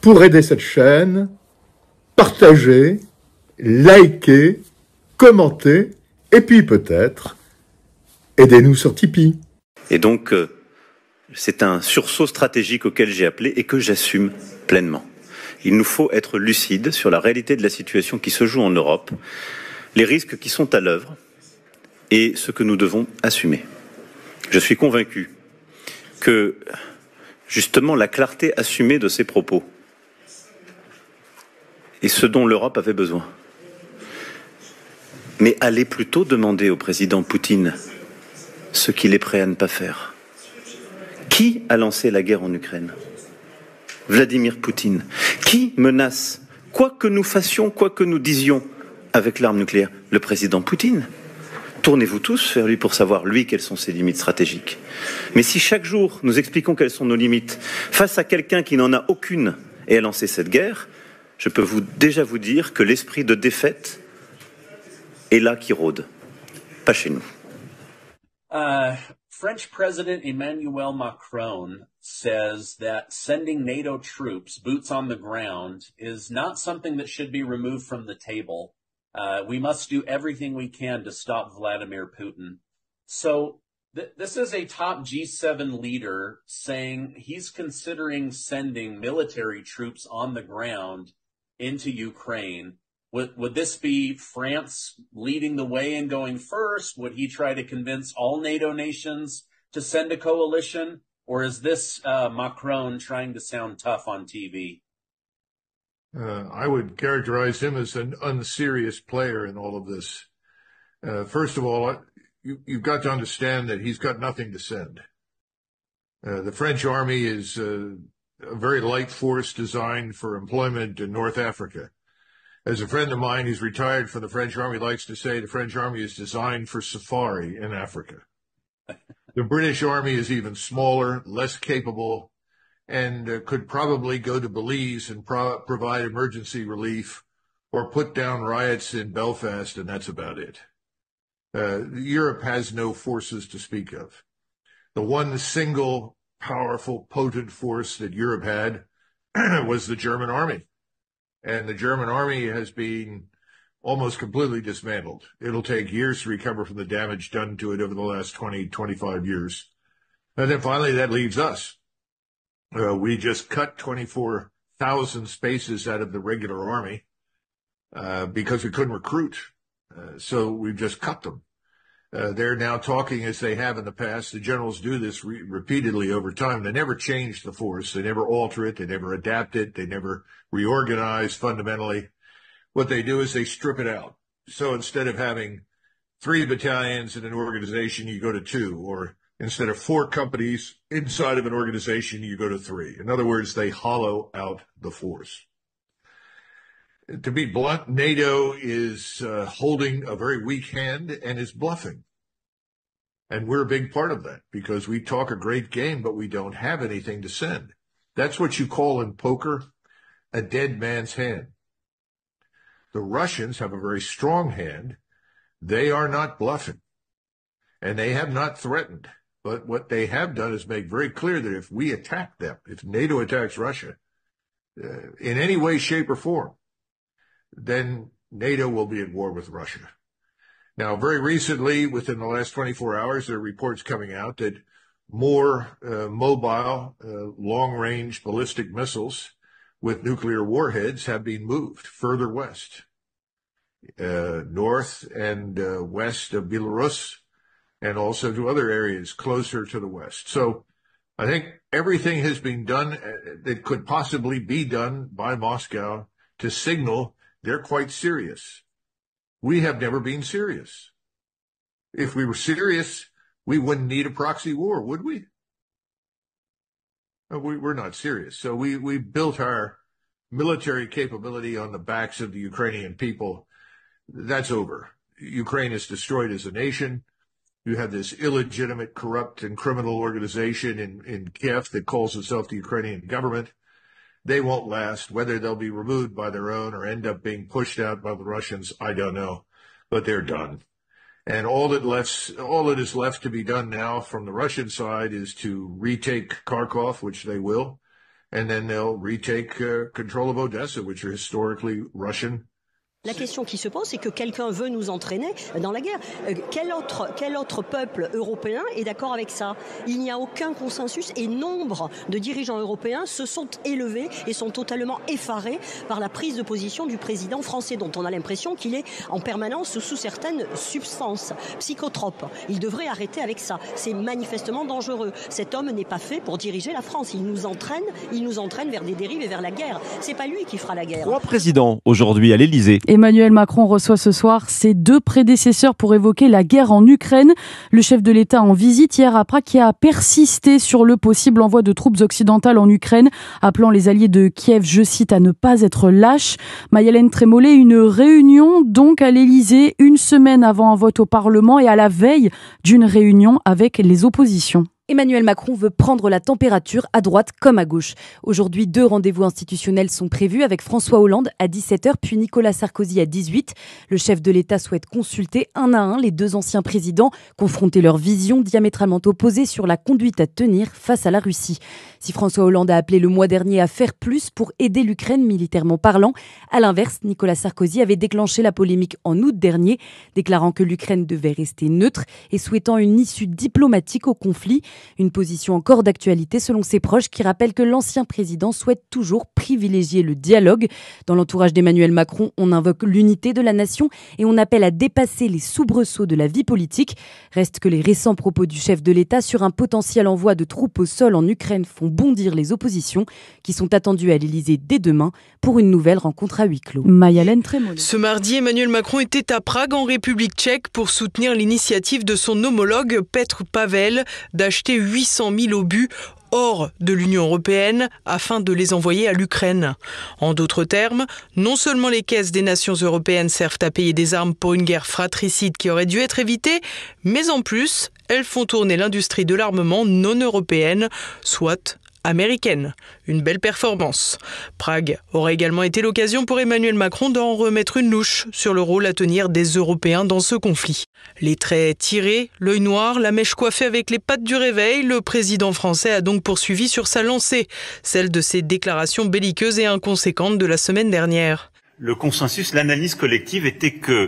pour aider cette chaîne, partagez, likez, commentez, et puis peut-être, aidez-nous sur Tipeee. Et donc, c'est un sursaut stratégique auquel j'ai appelé et que j'assume pleinement. Il nous faut être lucides sur la réalité de la situation qui se joue en Europe, les risques qui sont à l'œuvre et ce que nous devons assumer. Je suis convaincu que, justement, la clarté assumée de ces propos est ce dont l'Europe avait besoin. Mais allez plutôt demander au président Poutine ce qu'il est prêt à ne pas faire. Qui a lancé la guerre en Ukraine? Vladimir Poutine. Qui menace, quoi que nous fassions, quoi que nous disions, avec l'arme nucléaire? Le président Poutine. Tournez-vous tous vers lui pour savoir, lui, quelles sont ses limites stratégiques. Mais si chaque jour, nous expliquons quelles sont nos limites, face à quelqu'un qui n'en a aucune et a lancé cette guerre, je peux déjà vous dire que l'esprit de défaite est là qui rôde. Pas chez nous. French President Emmanuel Macron says that sending NATO troops, boots on the ground, is not something that should be removed from the table. We must do everything we can to stop Vladimir Putin. So this is a top G7 leader saying he's considering sending military troops on the ground into Ukraine. Would this be France leading the way and going first? Would he try to convince all NATO nations to send a coalition? Or is this Macron trying to sound tough on TV? I would characterize him as an unserious player in all of this. First of all, you've got to understand that he's got nothing to send. The French army is a very light force designed for employment in North Africa. As a friend of mine who's retired from the French army likes to say, the French army is designed for safari in Africa. The British army is even smaller, less capable, and could probably go to Belize and provide emergency relief or put down riots in Belfast, and that's about it. Europe has no forces to speak of. The one single powerful, potent force that Europe had was the German army. And the German army has been almost completely dismantled. It'll take years to recover from the damage done to it over the last 20, 25 years. And then finally, that leaves us. We just cut 24,000 spaces out of the regular army because we couldn't recruit. So we've just cut them. They're now talking as they have in the past. The generals do this repeatedly over time. They never change the force. They never alter it. They never adapt it. They never reorganize fundamentally. What they do is they strip it out. So instead of having 3 battalions in an organization, you go to 2, or instead of 4 companies inside of an organization, you go to 3. In other words, they hollow out the force. To be blunt, NATO is holding a very weak hand and is bluffing. And we're a big part of that because we talk a great game, but we don't have anything to send. That's what you call in poker a dead man's hand. The Russians have a very strong hand. They are not bluffing, and they have not threatened. But what they have done is make very clear that if we attack them, if NATO attacks Russia in any way, shape, or form, then NATO will be at war with Russia. Now, very recently, within the last 24 hours, there are reports coming out that more mobile, long-range ballistic missiles with nuclear warheads have been moved further west, north and west of Belarus, and also to other areas closer to the west. So I think everything has been done that could possibly be done by Moscow to signal they're quite serious. We have never been serious. If we were serious, we wouldn't need a proxy war, would we? We're not serious. So we built our military capability on the backs of the Ukrainian people. That's over. Ukraine is destroyed as a nation. You have this illegitimate, corrupt, and criminal organization in Kiev that calls itself the Ukrainian government. They won't last. Whether they'll be removed by their own or end up being pushed out by the Russians, I don't know. But they're done. And all that is left to be done now from the Russian side is to retake Kharkov, which they will, and then they'll retake control of Odessa, which are historically Russian. La question qui se pose, c'est que quelqu'un veut nous entraîner dans la guerre. Quel autre peuple européen est d'accord avec ça? Il n'y a aucun consensus et nombre de dirigeants européens se sont élevés et sont totalement effarés par la prise de position du président français, dont on a l'impression qu'il est en permanence sous certaines substances psychotropes. Il devrait arrêter avec ça. C'est manifestement dangereux. Cet homme n'est pas fait pour diriger la France. Il nous entraîne vers des dérives et vers la guerre. C'est pas lui qui fera la guerre. 3 présidents aujourd'hui à l'Élysée. Emmanuel Macron reçoit ce soir ses 2 prédécesseurs pour évoquer la guerre en Ukraine. Le chef de l'État en visite hier à Prague qui a persisté sur le possible envoi de troupes occidentales en Ukraine, appelant les alliés de Kiev, je cite, à ne pas être lâches. Maya-Hélène Trémollet, une réunion donc à l'Élysée, une semaine avant un vote au Parlement et à la veille d'une réunion avec les oppositions. Emmanuel Macron veut prendre la température à droite comme à gauche. Aujourd'hui, 2 rendez-vous institutionnels sont prévus avec François Hollande à 17h puis Nicolas Sarkozy à 18h. Le chef de l'État souhaite consulter un à un les 2 anciens présidents, confronter leurs visions diamétralement opposées sur la conduite à tenir face à la Russie. Si François Hollande a appelé le mois dernier à faire plus pour aider l'Ukraine militairement parlant, à l'inverse, Nicolas Sarkozy avait déclenché la polémique en août dernier, déclarant que l'Ukraine devait rester neutre et souhaitant une issue diplomatique au conflit. Une position encore d'actualité selon ses proches qui rappellent que l'ancien président souhaite toujours privilégier le dialogue. Dans l'entourage d'Emmanuel Macron, on invoque l'unité de la nation et on appelle à dépasser les soubresauts de la vie politique. Reste que les récents propos du chef de l'État sur un potentiel envoi de troupes au sol en Ukraine font bondir les oppositions qui sont attendues à l'Élysée dès demain pour une nouvelle rencontre à huis clos. Maya-Hélène Trémollet. Ce mardi, Emmanuel Macron était à Prague en République tchèque pour soutenir l'initiative de son homologue Petr Pavel d'acheter 800 000 obus hors de l'Union européenne afin de les envoyer à l'Ukraine. En d'autres termes, non seulement les caisses des nations européennes servent à payer des armes pour une guerre fratricide qui aurait dû être évitée, mais en plus, elles font tourner l'industrie de l'armement non européenne, soit américaine. Une belle performance. Prague aurait également été l'occasion pour Emmanuel Macron d'en remettre une louche sur le rôle à tenir des Européens dans ce conflit. Les traits tirés, l'œil noir, la mèche coiffée avec les pattes du réveil, le président français a donc poursuivi sur sa lancée, celle de ses déclarations belliqueuses et inconséquentes de la semaine dernière. Le consensus, l'analyse collective était que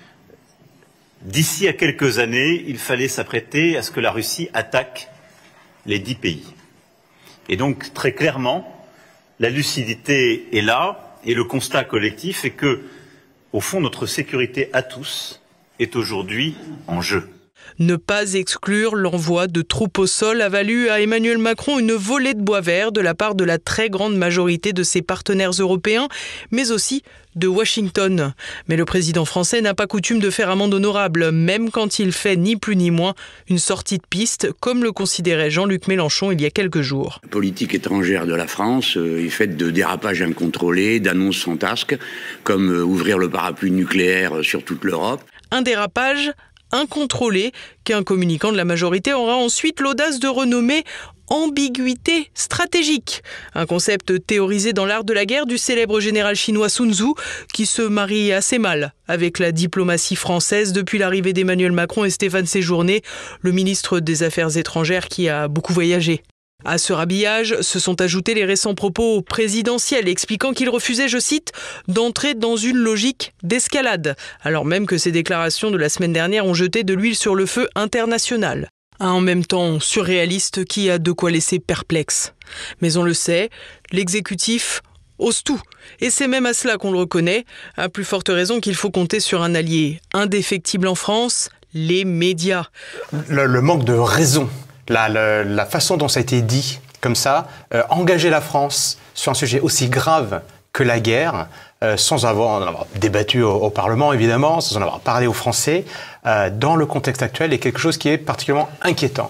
d'ici à quelques années, il fallait s'apprêter à ce que la Russie attaque les 10 pays. Et donc, très clairement, la lucidité est là, et le constat collectif est que, au fond, notre sécurité à tous est aujourd'hui en jeu. Ne pas exclure l'envoi de troupes au sol a valu à Emmanuel Macron une volée de bois vert de la part de la très grande majorité de ses partenaires européens, mais aussi de Washington. Mais le président français n'a pas coutume de faire amende honorable, même quand il fait ni plus ni moins une sortie de piste, comme le considérait Jean-Luc Mélenchon il y a quelques jours. La politique étrangère de la France est faite de dérapages incontrôlés, d'annonces fantasques, comme ouvrir le parapluie nucléaire sur toute l'Europe. Un dérapage incontrôlé qu'un communicant de la majorité aura ensuite l'audace de renommer ambiguïté stratégique. Un concept théorisé dans l'art de la guerre du célèbre général chinois Sun Tzu qui se marie assez mal avec la diplomatie française depuis l'arrivée d'Emmanuel Macron et Stéphane Séjourné, le ministre des Affaires étrangères qui a beaucoup voyagé. À ce rhabillage se sont ajoutés les récents propos présidentiels expliquant qu'il refusait, je cite, d'entrer dans une logique d'escalade, alors même que ces déclarations de la semaine dernière ont jeté de l'huile sur le feu international. Un en même temps surréaliste qui a de quoi laisser perplexe. Mais on le sait, l'exécutif ose tout. Et c'est même à cela qu'on le reconnaît, à plus forte raison qu'il faut compter sur un allié indéfectible en France, les médias. Le manque de raison. La façon dont ça a été dit, comme ça, engager la France sur un sujet aussi grave que la guerre, sans en avoir débattu au Parlement, évidemment, sans en avoir parlé aux Français, dans le contexte actuel, est quelque chose qui est particulièrement inquiétant.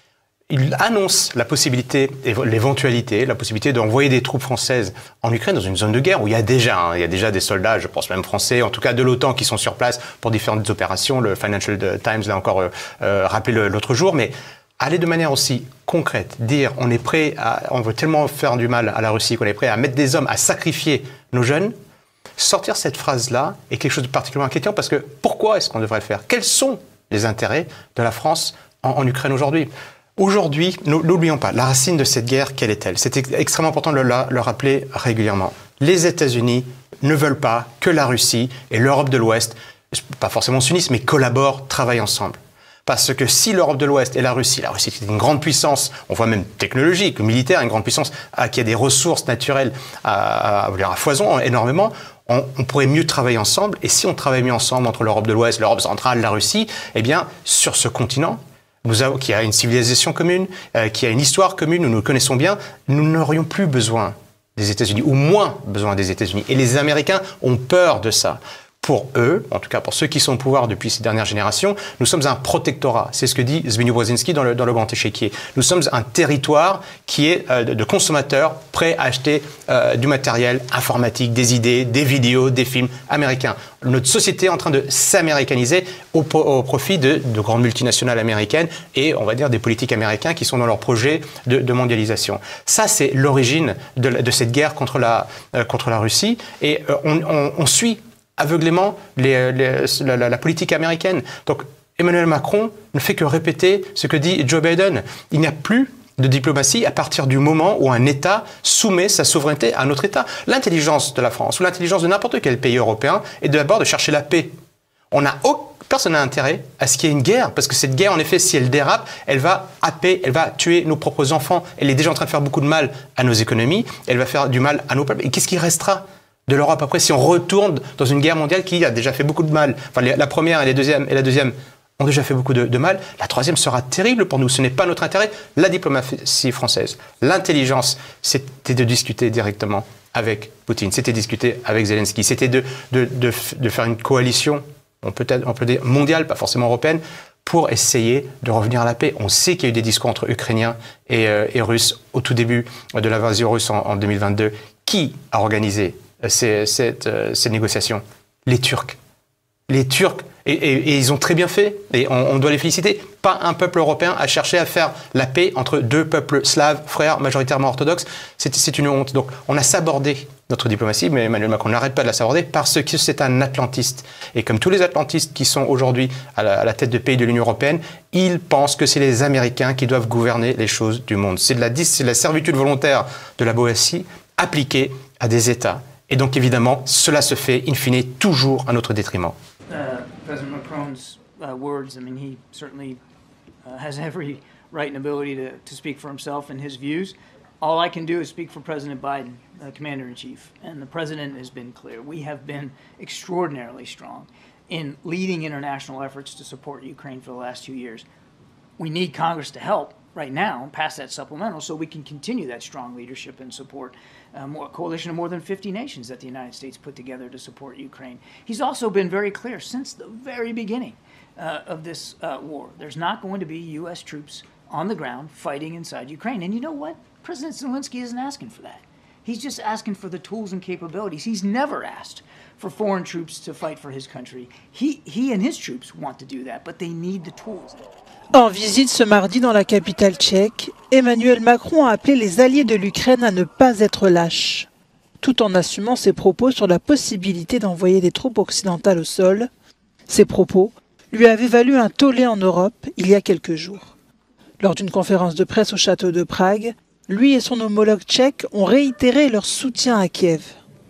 Il annonce la possibilité, l'éventualité, la possibilité d'envoyer des troupes françaises en Ukraine, dans une zone de guerre où il y a déjà des soldats, je pense même français, en tout cas de l'OTAN, qui sont sur place pour différentes opérations. Le Financial Times l'a encore rappelé l'autre jour, mais aller de manière aussi concrète, dire on veut tellement faire du mal à la Russie qu'on est prêt à mettre des hommes, à sacrifier nos jeunes, sortir cette phrase-là est quelque chose de particulièrement inquiétant parce que pourquoi est-ce qu'on devrait le faire? Quels sont les intérêts de la France en Ukraine aujourd'hui? Aujourd'hui, n'oublions pas, la racine de cette guerre, quelle est-elle? C'est extrêmement important de le rappeler régulièrement. Les États-Unis ne veulent pas que la Russie et l'Europe de l'Ouest, pas forcément s'unissent, mais collaborent, travaillent ensemble. Parce que si l'Europe de l'Ouest et la Russie est une grande puissance, on voit même technologique, militaire, une grande puissance qui a des ressources naturelles à foison énormément, on pourrait mieux travailler ensemble. Et si on travaille mieux ensemble entre l'Europe de l'Ouest, l'Europe centrale, la Russie, eh bien, sur ce continent, qui a une civilisation commune, qui a une histoire commune, nous nous connaissons bien, nous n'aurions plus besoin des États-Unis, ou moins besoin des États-Unis. Et les Américains ont peur de ça. Pour eux, en tout cas pour ceux qui sont au pouvoir depuis ces dernières générations, nous sommes un protectorat. C'est ce que dit Zbigniew Brzezinski dans le Grand Échiquier. Nous sommes un territoire qui est de consommateurs prêts à acheter du matériel informatique, des idées, des vidéos, des films américains. Notre société est en train de s'américaniser au profit de grandes multinationales américaines et, on va dire, des politiques américains qui sont dans leur projet de mondialisation. Ça, c'est l'origine de cette guerre contre la Russie. Et on suit aveuglément la politique américaine. Donc Emmanuel Macron ne fait que répéter ce que dit Joe Biden. Il n'y a plus de diplomatie à partir du moment où un État soumet sa souveraineté à un autre État. L'intelligence de la France ou l'intelligence de n'importe quel pays européen est d'abord de chercher la paix. Personne n'a intérêt à ce qu'il y ait une guerre, parce que cette guerre, en effet, si elle dérape, elle va happer, elle va tuer nos propres enfants. Elle est déjà en train de faire beaucoup de mal à nos économies, elle va faire du mal à nos peuples. Et qu'est-ce qui restera de l'Europe après si on retourne dans une guerre mondiale qui a déjà fait beaucoup de mal? Enfin, la première et la deuxième ont déjà fait beaucoup de mal. La troisième sera terrible pour nous. Ce n'est pas notre intérêt. La diplomatie française, l'intelligence, c'était de discuter directement avec Poutine. C'était de discuter avec Zelensky. C'était de faire une coalition, on peut dire mondiale, pas forcément européenne, pour essayer de revenir à la paix. On sait qu'il y a eu des discours entre Ukrainiens et Russes au tout début de l'invasion russe en 2022. Qui a organisé ces négociations? Les Turcs. Les Turcs, et ils ont très bien fait, et on doit les féliciter. Pas un peuple européen a cherché à faire la paix entre deux peuples slaves, frères, majoritairement orthodoxes. C'est une honte. Donc on a sabordé notre diplomatie, mais Emmanuel Macron n'arrête pas de la saborder parce que c'est un atlantiste. Et comme tous les atlantistes qui sont aujourd'hui à la tête de pays de l'Union européenne, ils pensent que c'est les Américains qui doivent gouverner les choses du monde. C'est de la servitude volontaire de la Boétie appliquée à des États. Et donc, évidemment, cela se fait, in fine, toujours à notre détriment. President Macron's words, I mean, he certainly has every right and ability to speak for himself and his views. All I can do is speak for President Biden, Commander-in-Chief. And the President has been clear. We have been extraordinarily strong in leading international efforts to support Ukraine for the last 2 years. We need Congress to help right now pass that supplemental so we can continue that strong leadership and support a coalition of more than 50 nations that the United States put together to support Ukraine. He's also been very clear since the very beginning of this war. There's not going to be U.S. troops on the ground fighting inside Ukraine. And you know what? President Zelensky isn't asking for that. He's just asking for the tools and capabilities. He's never asked for foreign troops to fight for his country. He and his troops want to do that, but they need the tools. En visite ce mardi dans la capitale tchèque, Emmanuel Macron a appelé les alliés de l'Ukraine à ne pas être lâches, tout en assumant ses propos sur la possibilité d'envoyer des troupes occidentales au sol. Ces propos lui avaient valu un tollé en Europe il y a quelques jours. Lors d'une conférence de presse au château de Prague, lui et son homologue tchèque ont réitéré leur soutien à Kiev.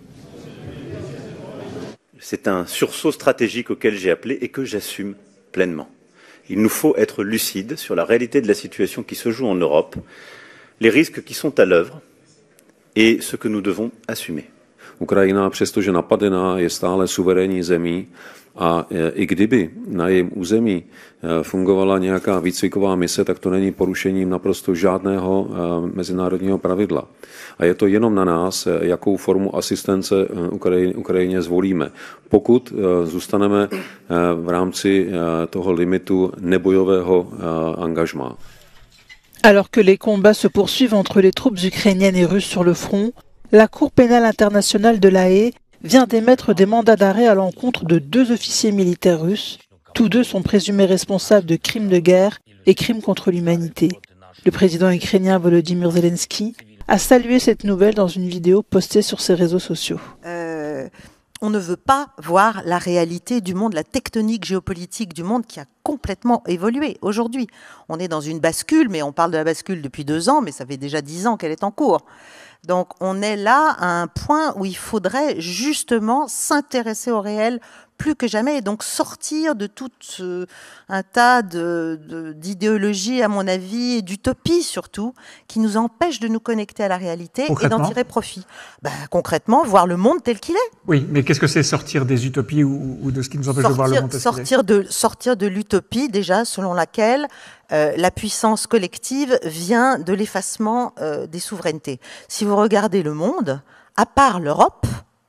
C'est un sursaut stratégique auquel j'ai appelé et que j'assume pleinement. Il nous faut être lucides sur la réalité de la situation qui se joue en Europe, les risques qui sont à l'œuvre et ce que nous devons assumer. Ukrajina, přestože napadená, je stále suverénní zemí a i kdyby na jejím území fungovala nějaká výcviková mise, tak to není porušením naprosto žádného mezinárodního pravidla. A je to jenom na nás, jakou formu asistence Ukrajině zvolíme. Pokud zůstaneme v rámci toho limitu nebojového angažmá. Alors que les combats se poursuivent entre les troupes ukrainiennes et russes sur le front, la Cour pénale internationale de La Haye vient d'émettre des mandats d'arrêt à l'encontre de 2 officiers militaires russes. Tous 2 sont présumés responsables de crimes de guerre et crimes contre l'humanité. Le président ukrainien Volodymyr Zelensky a salué cette nouvelle dans une vidéo postée sur ses réseaux sociaux. on ne veut pas voir la réalité du monde, la tectonique géopolitique du monde qui a complètement évolué aujourd'hui. On est dans une bascule, mais on parle de la bascule depuis 2 ans, mais ça fait déjà 10 ans qu'elle est en cours. Donc on est là à un point où il faudrait justement s'intéresser au réel plus que jamais, et donc sortir de tout un tas d'idéologies, à mon avis, et d'utopies surtout, qui nous empêchent de nous connecter à la réalité et d'en tirer profit. Concrètement, voir le monde tel qu'il est. Oui, mais qu'est-ce que c'est sortir des utopies ou de ce qui nous empêche de voir le monde tel qu'il est ? Sortir de l'utopie, déjà, selon laquelle la puissance collective vient de l'effacement des souverainetés. Si vous regardez le monde, à part l'Europe,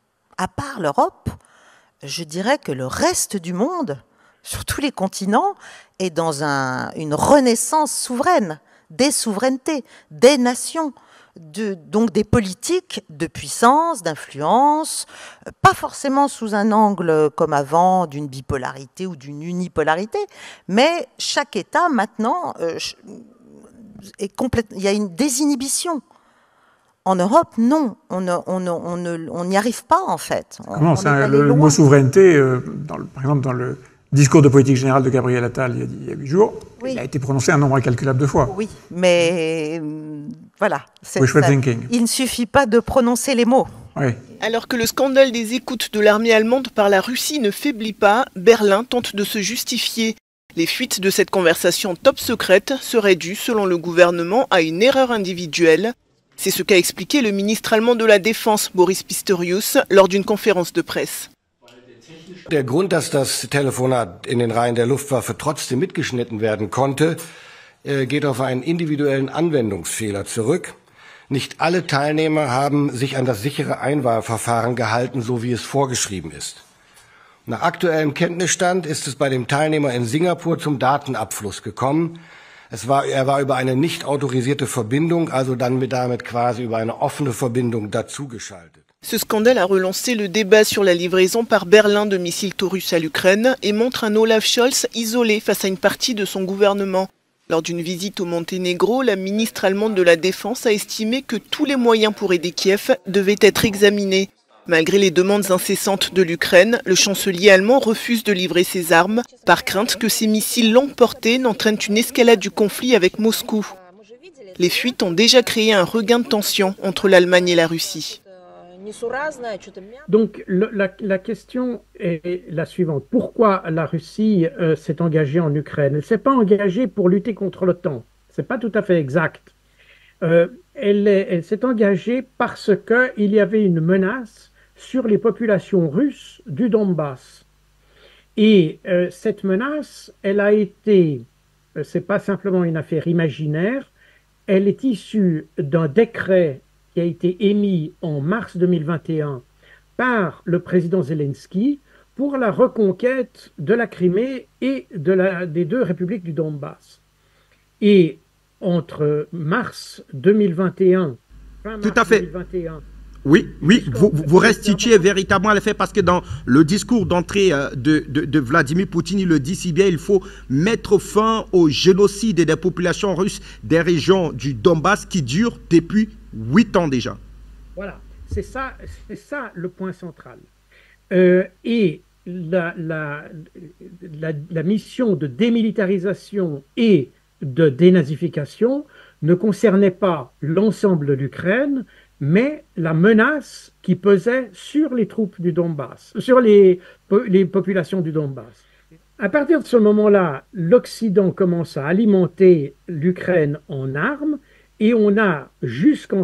je dirais que le reste du monde, sur tous les continents, est dans une renaissance souveraine, des souverainetés, des nations, donc des politiques de puissance, d'influence, pas forcément sous un angle comme avant d'une bipolarité ou d'une unipolarité, mais chaque État maintenant il y a une désinhibition. En Europe, non, on n'y arrive pas en fait. Comment ça, le mot souveraineté, par exemple dans le discours de politique générale de Gabriel Attal il y a 8 jours, oui. Il a été prononcé un nombre incalculable de fois. Oui, mais voilà. Wishful thinking. Il ne suffit pas de prononcer les mots. Oui. Alors que le scandale des écoutes de l'armée allemande par la Russie ne faiblit pas, Berlin tente de se justifier. Les fuites de cette conversation top secrète seraient dues, selon le gouvernement, à une erreur individuelle. C'est ce qu'a expliqué le ministre allemand de la Défense, Boris Pistorius, lors d'une conférence de presse. Der Grund, dass das Telefonat in den Reihen der Luftwaffe trotzdem mitgeschnitten werden konnte, geht auf einen individuellen Anwendungsfehler zurück. Nicht alle Teilnehmer haben sich an das sichere Einwahlverfahren gehalten, so wie es vorgeschrieben ist. Nach aktuellem Kenntnisstand ist es bei dem Teilnehmer in Singapur zum Datenabfluss gekommen. Er war über eine nicht autorisierte Verbindung, also dann damit quasi über eine offene Verbindung dazugeschaltet. Ce scandale a relancé le débat sur la livraison par Berlin de missiles Taurus à l'Ukraine et montre un Olaf Scholz isolé face à une partie de son gouvernement. Lors d'une visite au Monténégro, la ministre allemande de la Défense a estimé que tous les moyens pour aider Kiev devaient être examinés. Malgré les demandes incessantes de l'Ukraine, le chancelier allemand refuse de livrer ses armes, par crainte que ces missiles longue portée n'entraînent une escalade du conflit avec Moscou. Les fuites ont déjà créé un regain de tension entre l'Allemagne et la Russie. Donc la question est la suivante. Pourquoi la Russie s'est engagée en Ukraine? Elle ne s'est pas engagée pour lutter contre l'OTAN. Ce n'est pas tout à fait exact. Elle s'est engagée parce qu'il y avait une menace sur les populations russes du Donbass. Et cette menace, elle a été, c'est pas simplement une affaire imaginaire, elle est issue d'un décret qui a été émis en mars 2021 par le président Zelensky pour la reconquête de la Crimée et des 2 républiques du Donbass. Et entre mars 2021, fin mars 2021, oui, vous restituez véritablement les faits parce que dans le discours d'entrée de Vladimir Poutine, il le dit si bien, il faut mettre fin au génocide des populations russes des régions du Donbass qui dure depuis 8 ans déjà. Voilà, c'est ça le point central. Et la mission de démilitarisation et de dénazification ne concernait pas l'ensemble de l'Ukraine, mais la menace qui pesait sur les troupes du Donbass, sur les populations du Donbass. À partir de ce moment-là, l'Occident commence à alimenter l'Ukraine en armes et on a jusqu'en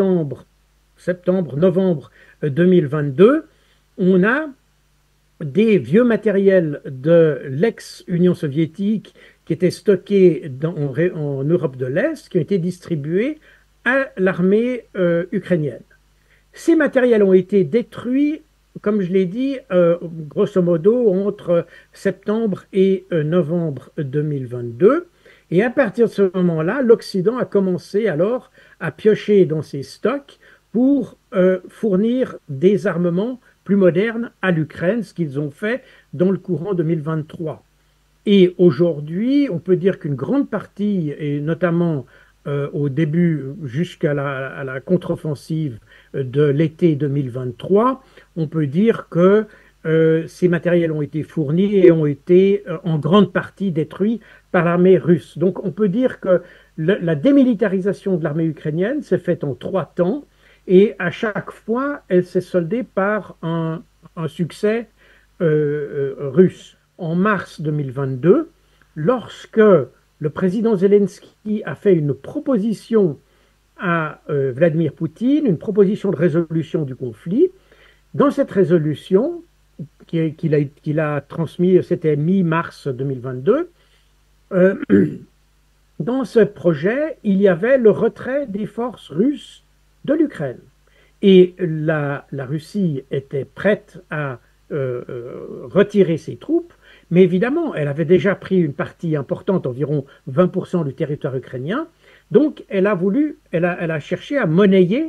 novembre 2022, on a des vieux matériels de l'ex-Union soviétique qui étaient stockés en Europe de l'Est, qui ont été distribués à l'armée ukrainienne. Ces matériels ont été détruits, comme je l'ai dit, grosso modo entre septembre et novembre 2022. Et à partir de ce moment-là, l'Occident a commencé alors à piocher dans ses stocks pour fournir des armements plus modernes à l'Ukraine, ce qu'ils ont fait dans le courant 2023. Et aujourd'hui, on peut dire qu'une grande partie, et notamment au début, jusqu'à la contre-offensive de l'été 2023, on peut dire que ces matériels ont été fournis et ont été en grande partie détruits par l'armée russe. Donc on peut dire que la démilitarisation de l'armée ukrainienne s'est faite en 3 temps et à chaque fois, elle s'est soldée par un succès russe. En mars 2022, lorsque le président Zelensky a fait une proposition à Vladimir Poutine, une proposition de résolution du conflit, dans cette résolution qu'il a transmise, c'était mi-mars 2022, dans ce projet, il y avait le retrait des forces russes de l'Ukraine. Et la Russie était prête à retirer ses troupes, mais évidemment, elle avait déjà pris une partie importante, environ 20% du territoire ukrainien, donc elle a cherché à monnayer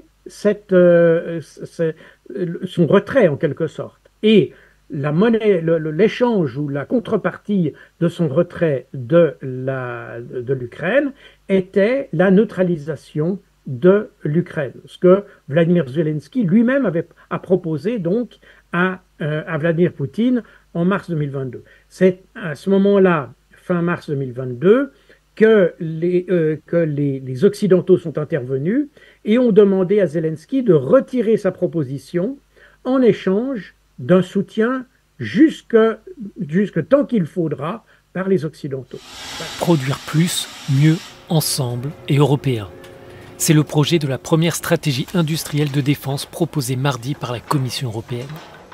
son retrait en quelque sorte. Et la monnaie, l'échange ou la contrepartie de son retrait de l'Ukraine était la neutralisation de l'Ukraine, ce que Vladimir Zelensky lui-même a proposé donc à Vladimir Poutine en mars 2022. C'est à ce moment-là, fin mars 2022, que les Occidentaux sont intervenus et ont demandé à Zelensky de retirer sa proposition en échange d'un soutien jusque tant qu'il faudra par les Occidentaux. Produire plus, mieux, ensemble et européen. C'est le projet de la première stratégie industrielle de défense proposée mardi par la Commission européenne.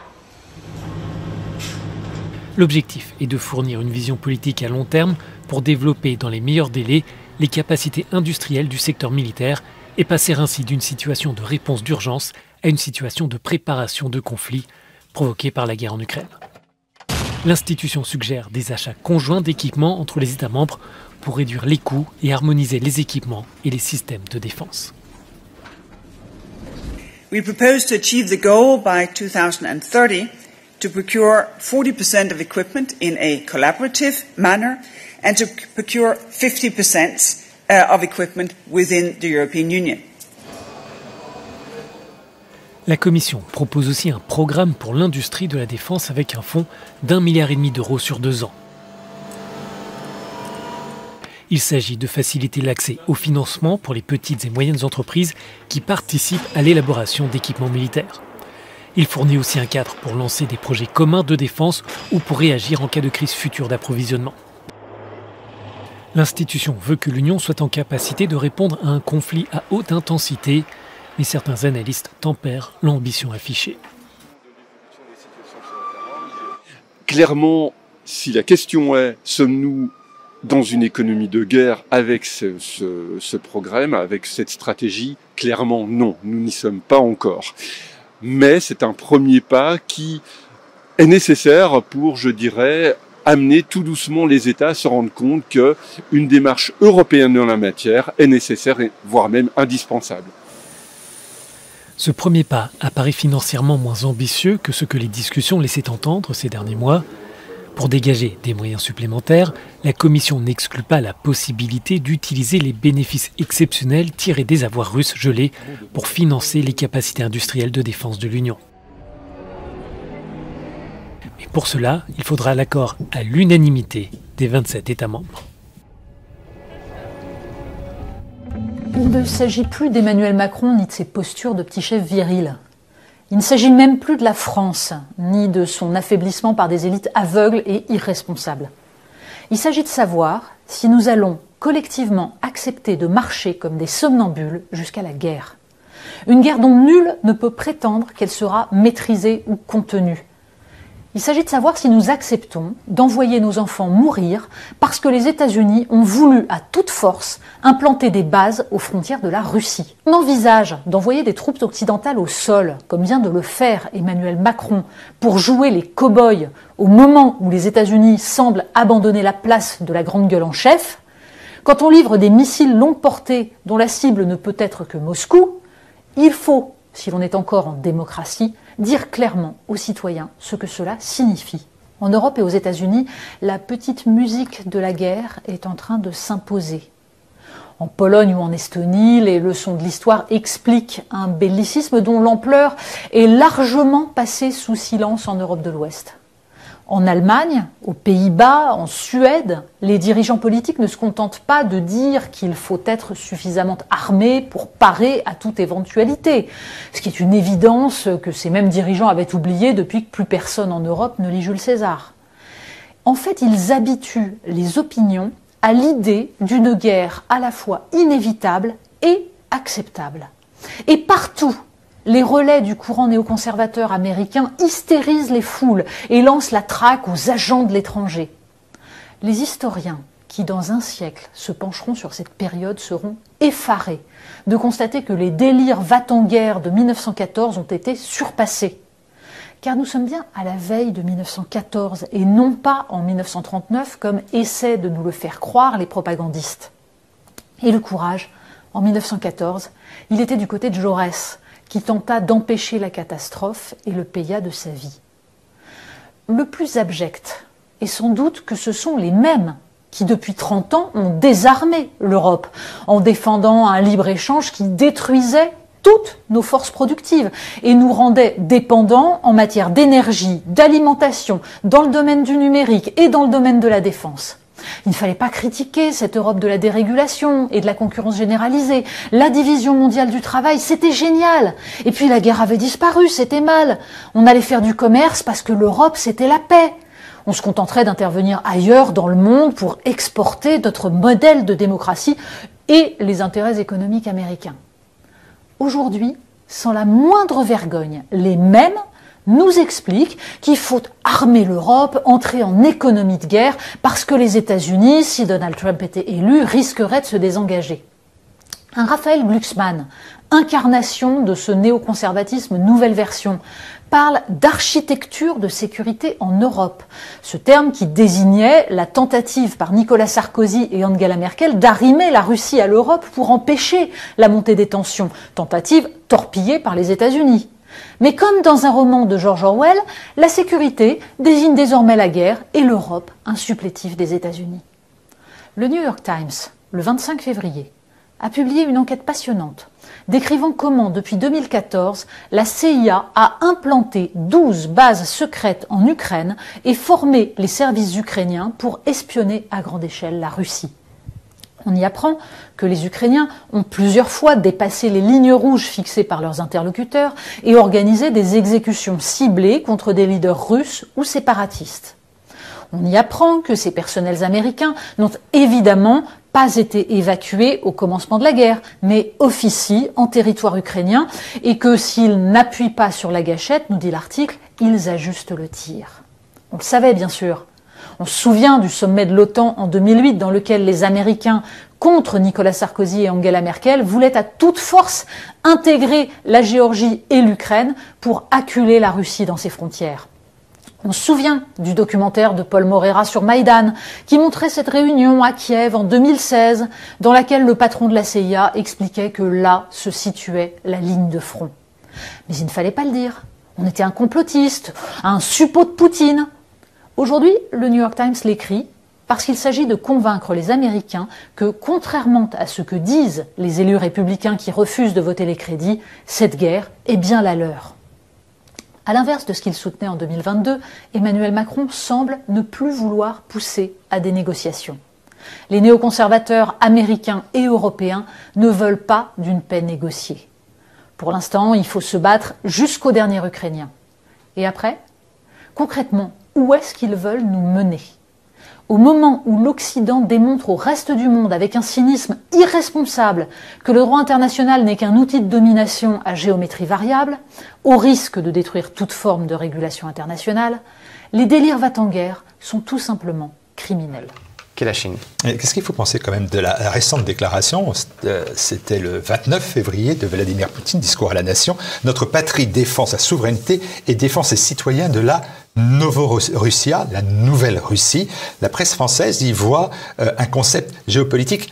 L'objectif est de fournir une vision politique à long terme pour développer dans les meilleurs délais les capacités industrielles du secteur militaire et passer ainsi d'une situation de réponse d'urgence à une situation de préparation de conflit provoquée par la guerre en Ukraine. L'institution suggère des achats conjoints d'équipements entre les États membres pour réduire les coûts et harmoniser les équipements et les systèmes de défense. We propose to achieve the goal by 2030 to procure 40% of equipment in a collaborative manner and to procure 50% of equipment within the European Union. La Commission propose aussi un programme pour l'industrie de la défense avec un fonds d'1,5 milliard d'euros sur 2 ans. Il s'agit de faciliter l'accès au financement pour les petites et moyennes entreprises qui participent à l'élaboration d'équipements militaires. Il fournit aussi un cadre pour lancer des projets communs de défense ou pour réagir en cas de crise future d'approvisionnement. L'institution veut que l'Union soit en capacité de répondre à un conflit à haute intensité, mais certains analystes tempèrent l'ambition affichée. Clairement, si la question est, sommes-nous dans une économie de guerre avec ce programme, avec cette stratégie? Clairement, non, nous n'y sommes pas encore. Mais c'est un premier pas qui est nécessaire pour, je dirais, amener tout doucement les États à se rendre compte qu'une démarche européenne en la matière est nécessaire, voire même indispensable. Ce premier pas apparaît financièrement moins ambitieux que ce que les discussions laissaient entendre ces derniers mois. Pour dégager des moyens supplémentaires, la Commission n'exclut pas la possibilité d'utiliser les bénéfices exceptionnels tirés des avoirs russes gelés pour financer les capacités industrielles de défense de l'Union. Mais pour cela, il faudra l'accord à l'unanimité des 27 États membres. Il ne s'agit plus d'Emmanuel Macron ni de ses postures de petit chef viril. Il ne s'agit même plus de la France, ni de son affaiblissement par des élites aveugles et irresponsables. Il s'agit de savoir si nous allons collectivement accepter de marcher comme des somnambules jusqu'à la guerre. Une guerre dont nul ne peut prétendre qu'elle sera maîtrisée ou contenue. Il s'agit de savoir si nous acceptons d'envoyer nos enfants mourir parce que les États-Unis ont voulu à toute force implanter des bases aux frontières de la Russie. On envisage d'envoyer des troupes occidentales au sol, comme vient de le faire Emmanuel Macron, pour jouer les cow-boys au moment où les États-Unis semblent abandonner la place de la grande gueule en chef. Quand on livre des missiles longue portée dont la cible ne peut être que Moscou, il faut, si l'on est encore en démocratie, dire clairement aux citoyens ce que cela signifie. En Europe et aux États-Unis, la petite musique de la guerre est en train de s'imposer. En Pologne ou en Estonie, les leçons de l'histoire expliquent un bellicisme dont l'ampleur est largement passée sous silence en Europe de l'Ouest. En Allemagne, aux Pays-Bas, en Suède, les dirigeants politiques ne se contentent pas de dire qu'il faut être suffisamment armé pour parer à toute éventualité, ce qui est une évidence que ces mêmes dirigeants avaient oublié depuis que plus personne en Europe ne lit Jules César. En fait, ils habituent les opinions à l'idée d'une guerre à la fois inévitable et acceptable. Et partout, les relais du courant néoconservateur américain hystérisent les foules et lancent la traque aux agents de l'étranger. Les historiens qui, dans un siècle, se pencheront sur cette période seront effarés de constater que les délires va-t-en-guerre de 1914 ont été surpassés. Car nous sommes bien à la veille de 1914 et non pas en 1939 comme essaient de nous le faire croire les propagandistes. Et le courage, en 1914, il était du côté de Jaurès, qui tenta d'empêcher la catastrophe et le paya de sa vie. Le plus abject est sans doute que ce sont les mêmes qui, depuis 30 ans, ont désarmé l'Europe en défendant un libre-échange qui détruisait toutes nos forces productives et nous rendait dépendants en matière d'énergie, d'alimentation, dans le domaine du numérique et dans le domaine de la défense. Il ne fallait pas critiquer cette Europe de la dérégulation et de la concurrence généralisée. La division mondiale du travail, c'était génial. Et puis la guerre avait disparu, c'était mal. On allait faire du commerce parce que l'Europe, c'était la paix. On se contenterait d'intervenir ailleurs dans le monde pour exporter notre modèle de démocratie et les intérêts économiques américains. Aujourd'hui, sans la moindre vergogne, les mêmes nous expliquent qu'il faut armer l'Europe, entrer en économie de guerre, parce que les États-Unis, si Donald Trump était élu, risqueraient de se désengager. Un Raphaël Glucksmann, incarnation de ce néoconservatisme nouvelle version, parle d'architecture de sécurité en Europe. Ce terme qui désignait la tentative par Nicolas Sarkozy et Angela Merkel d'arrimer la Russie à l'Europe pour empêcher la montée des tensions, tentative torpillée par les États-Unis. Mais comme dans un roman de George Orwell, la sécurité désigne désormais la guerre et l'Europe un supplétif des États-Unis. Le New York Times, le 25 février, a publié une enquête passionnante décrivant comment, depuis 2014, la CIA a implanté 12 bases secrètes en Ukraine et formé les services ukrainiens pour espionner à grande échelle la Russie. On y apprend que les Ukrainiens ont plusieurs fois dépassé les lignes rouges fixées par leurs interlocuteurs et organisé des exécutions ciblées contre des leaders russes ou séparatistes. On y apprend que ces personnels américains n'ont évidemment pas été évacués au commencement de la guerre, mais officient en territoire ukrainien et que s'ils n'appuient pas sur la gâchette, nous dit l'article, ils ajustent le tir. On le savait bien sûr. On se souvient du sommet de l'OTAN en 2008 dans lequel les Américains, contre Nicolas Sarkozy et Angela Merkel, voulaient à toute force intégrer la Géorgie et l'Ukraine pour acculer la Russie dans ses frontières. On se souvient du documentaire de Paul Moreira sur Maïdan qui montrait cette réunion à Kiev en 2016 dans laquelle le patron de la CIA expliquait que là se situait la ligne de front. Mais il ne fallait pas le dire. On était un complotiste, un suppôt de Poutine. Aujourd'hui, le New York Times l'écrit parce qu'il s'agit de convaincre les Américains que, contrairement à ce que disent les élus républicains qui refusent de voter les crédits, cette guerre est bien la leur. À l'inverse de ce qu'il soutenait en 2022, Emmanuel Macron semble ne plus vouloir pousser à des négociations. Les néoconservateurs américains et européens ne veulent pas d'une paix négociée. Pour l'instant, il faut se battre jusqu'au dernier Ukrainien. Et après, concrètement, où est-ce qu'ils veulent nous mener ? Au moment où l'Occident démontre au reste du monde avec un cynisme irresponsable que le droit international n'est qu'un outil de domination à géométrie variable, au risque de détruire toute forme de régulation internationale, les délires va-t-en-guerre sont tout simplement criminels. Qu'est la Chine ? Qu'est-ce qu'il faut penser quand même de la récente déclaration ? C'était le 29 février de Vladimir Poutine, discours à la nation. Notre patrie défend sa souveraineté et défend ses citoyens de la Novorussia, la nouvelle Russie. La presse française y voit un concept géopolitique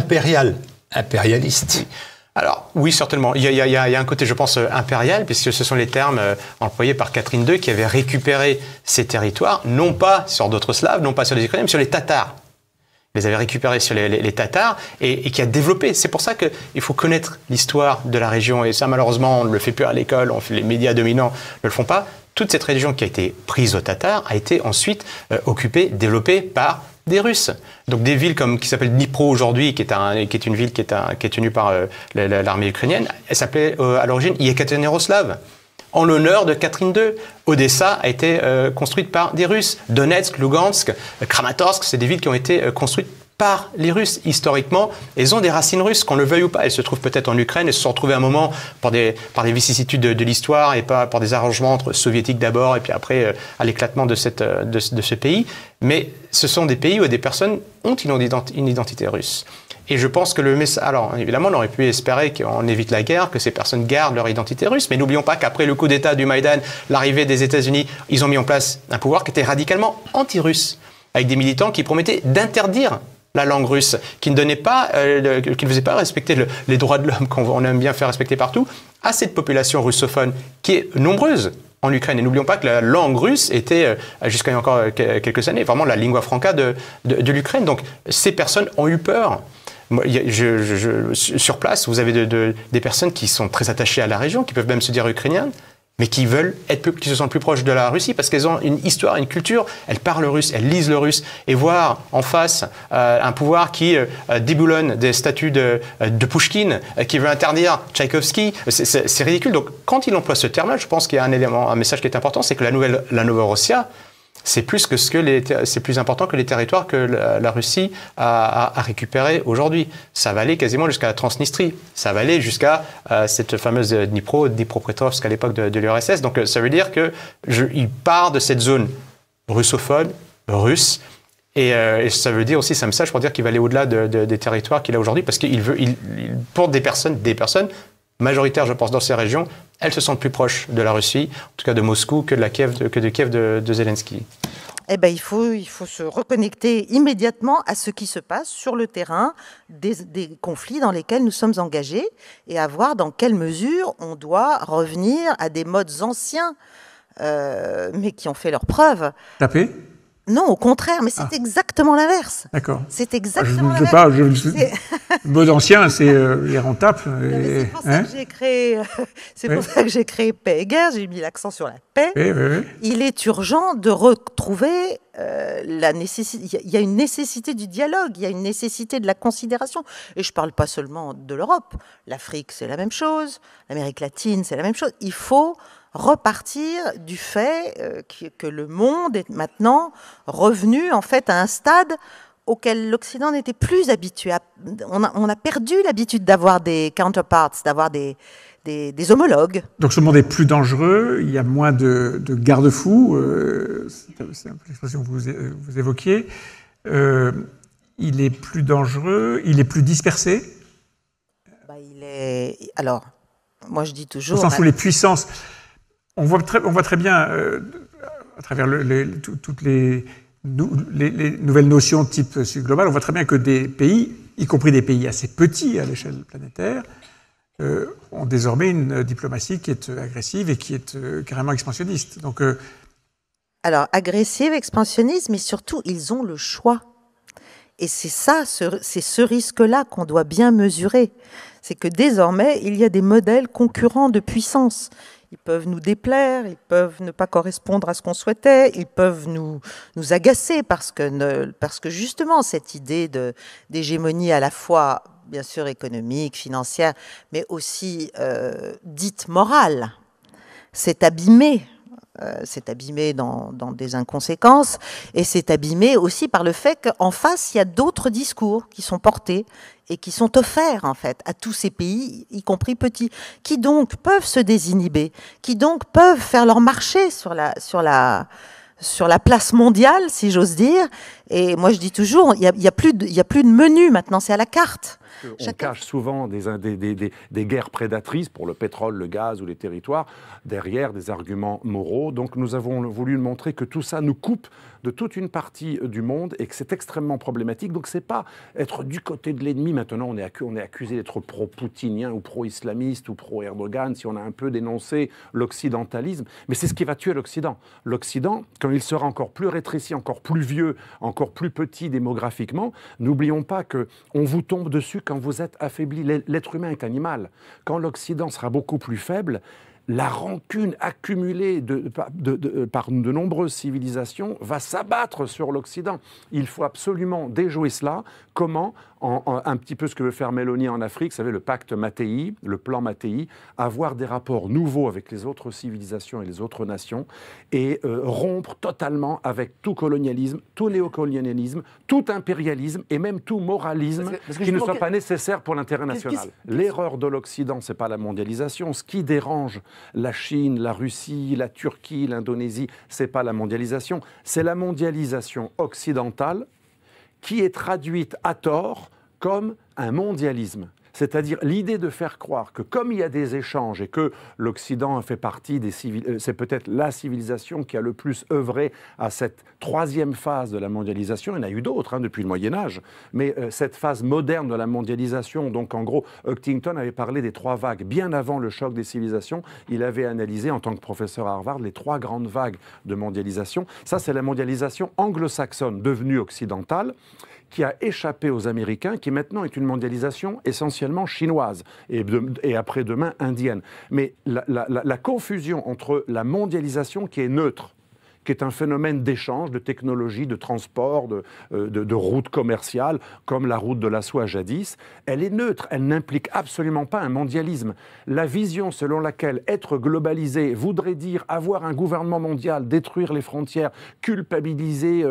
impérialiste. Alors, oui, certainement. Il y a un côté, je pense, impérial, puisque ce sont les termes employés par Catherine II qui avait récupéré ces territoires, non pas sur d'autres Slaves, non pas sur les Ukrainiens, mais sur les Tatars, les avait récupérés sur les Tatars et qui a développé. C'est pour ça qu'il faut connaître l'histoire de la région. Et ça, malheureusement, on ne le fait plus à l'école, les médias dominants ne le font pas. Toute cette région qui a été prise aux Tatars a été ensuite occupée, développée par des Russes. Donc des villes qui s'appelle Dnipro aujourd'hui, qui est une ville qui est tenue par l'armée ukrainienne, elle s'appelait à l'origine Yekaterinoroslav, en l'honneur de Catherine II. Odessa a été construite par des Russes. Donetsk, Lugansk, Kramatorsk, c'est des villes qui ont été construites par les Russes. Historiquement, elles ont des racines russes, qu'on le veuille ou pas. Elles se trouvent peut-être en Ukraine, elles se sont retrouvées à un moment par des vicissitudes de l'histoire et pas par des arrangements entre soviétiques d'abord et puis après à l'éclatement de ce pays. Mais ce sont des pays où des personnes ont une identité russe. Et je pense que le message... Alors, évidemment, on aurait pu espérer qu'on évite la guerre, que ces personnes gardent leur identité russe. Mais n'oublions pas qu'après le coup d'État du Maïdan, l'arrivée des États-Unis, ils ont mis en place un pouvoir qui était radicalement anti-russe, avec des militants qui promettaient d'interdire la langue russe, qui ne donnait pas, qui ne faisait pas respecter les droits de l'homme qu'on aime bien faire respecter partout, à cette population russophone qui est nombreuse en Ukraine. Et n'oublions pas que la langue russe était, jusqu'à il y a encore quelques années, vraiment la lingua franca de l'Ukraine. Donc ces personnes ont eu peur. Sur place, vous avez des personnes qui sont très attachées à la région, qui peuvent même se dire ukrainiennes, mais qui se sentent plus proches de la Russie parce qu'elles ont une histoire, une culture, elles parlent russe, elles lisent le russe. Et voir en face un pouvoir qui déboulonne des statues de Pouchkine, qui veut interdire Tchaïkovski, c'est ridicule. Donc quand il emploie ce terme-là, je pense qu'il y a un message qui est important, c'est que la Novorossia, c'est plus important que les territoires que la Russie a récupérés aujourd'hui. Ça va aller quasiment jusqu'à la Transnistrie. Ça va aller jusqu'à cette fameuse Dnipropetrovsk à l'époque de l'URSS. Donc ça veut dire qu'il part de cette zone russophone, russe, et ça veut dire aussi, c'est un message pour dire qu'il va aller au-delà des territoires qu'il a aujourd'hui, parce qu'il veut, pour des personnes majoritaires, je pense, dans ces régions, elles se sentent plus proches de la Russie, en tout cas de Moscou, que de Kiev de Zelensky. Eh ben, il faut se reconnecter immédiatement à ce qui se passe sur le terrain des conflits dans lesquels nous sommes engagés et à voir dans quelle mesure on doit revenir à des modes anciens, mais qui ont fait leurs preuves. Taper ? Non, au contraire, mais c'est exactement l'inverse. D'accord. C'est exactement l'inverse. Le mode ancien, c'est les on tape. C'est pour ça que j'ai créé. C'est pour ça que j'ai créé Paix et Guerre. J'ai mis l'accent sur la paix. Oui. Il est urgent de retrouver la nécessité. Il y a une nécessité du dialogue. Il y a une nécessité de la considération. Et je ne parle pas seulement de l'Europe. L'Afrique, c'est la même chose. L'Amérique latine, c'est la même chose. Il faut repartir du fait que le monde est maintenant revenu en fait à un stade auquel l'Occident n'était plus habitué. On a perdu l'habitude d'avoir des counterparts, d'avoir des homologues. Donc ce monde est plus dangereux, il y a moins de garde-fous, c'est l'expression que vous évoquiez. Il est plus dangereux, il est plus dispersé. Alors, moi je dis toujours... Au sens où les puissances... On voit très bien, à travers toutes les nouvelles notions de type sud-global, on voit très bien que des pays, y compris des pays assez petits à l'échelle planétaire, ont désormais une diplomatie qui est agressive et qui est carrément expansionniste. Donc, alors, agressive, expansionniste, mais surtout, ils ont le choix. Et c'est ce risque-là qu'on doit bien mesurer. C'est que désormais, il y a des modèles concurrents de puissance. Ils peuvent nous déplaire, ils peuvent ne pas correspondre à ce qu'on souhaitait, ils peuvent nous agacer parce que justement cette idée d'hégémonie à la fois, bien sûr, économique, financière, mais aussi dite morale, s'est abîmée. C'est abîmé dans des inconséquences et c'est abîmé aussi par le fait qu'en face, il y a d'autres discours qui sont portés et qui sont offerts en fait à tous ces pays, y compris petits, qui donc peuvent se désinhiber, qui donc peuvent faire leur marché sur la place mondiale, si j'ose dire. Et moi, je dis toujours, il y a plus de menu maintenant, c'est à la carte. On cache souvent des guerres prédatrices pour le pétrole, le gaz ou les territoires derrière des arguments moraux. Donc nous avons voulu montrer que tout ça nous coupe de toute une partie du monde et que c'est extrêmement problématique. Donc c'est pas être du côté de l'ennemi. Maintenant on est accusé d'être pro-poutinien ou pro-islamiste ou pro-Erdogan si on a un peu dénoncé l'occidentalisme. Mais c'est ce qui va tuer l'Occident. L'Occident, quand il sera encore plus rétréci, encore plus vieux, encore plus petit démographiquement, n'oublions pas qu'on vous tombe dessus quand vous êtes affaibli. L'être humain est animal. Quand l'Occident sera beaucoup plus faible, la rancune accumulée par de nombreuses civilisations va s'abattre sur l'Occident. Il faut absolument déjouer cela. Comment ? Un petit peu ce que veut faire Mélanie en Afrique, vous savez, le pacte Mattei, le plan Mattei, avoir des rapports nouveaux avec les autres civilisations et les autres nations et rompre totalement avec tout colonialisme, tout néocolonialisme, tout impérialisme et même tout moralisme qui ne soit pas nécessaire pour l'intérêt national. L'erreur de l'Occident, c'est pas la mondialisation. Ce qui dérange la Chine, la Russie, la Turquie, l'Indonésie, c'est pas la mondialisation, c'est la mondialisation occidentale qui est traduite à tort comme un mondialisme. C'est-à-dire l'idée de faire croire que comme il y a des échanges et que l'Occident fait partie des c'est peut-être la civilisation qui a le plus œuvré à cette troisième phase de la mondialisation. Il y en a eu d'autres depuis le Moyen-Âge, mais cette phase moderne de la mondialisation, donc en gros, Huntington avait parlé des 3 vagues. Bien avant le choc des civilisations, il avait analysé en tant que professeur à Harvard les 3 grandes vagues de mondialisation. Ça, c'est la mondialisation anglo-saxonne devenue occidentale, qui a échappé aux Américains, qui maintenant est une mondialisation essentiellement chinoise et après-demain indienne. Mais la confusion entre la mondialisation qui est neutre, qui est un phénomène d'échange, de technologie, de transport, de routes commerciales, comme la route de la soie jadis, elle est neutre, elle n'implique absolument pas un mondialisme. La vision selon laquelle être globalisé voudrait dire avoir un gouvernement mondial, détruire les frontières, culpabiliser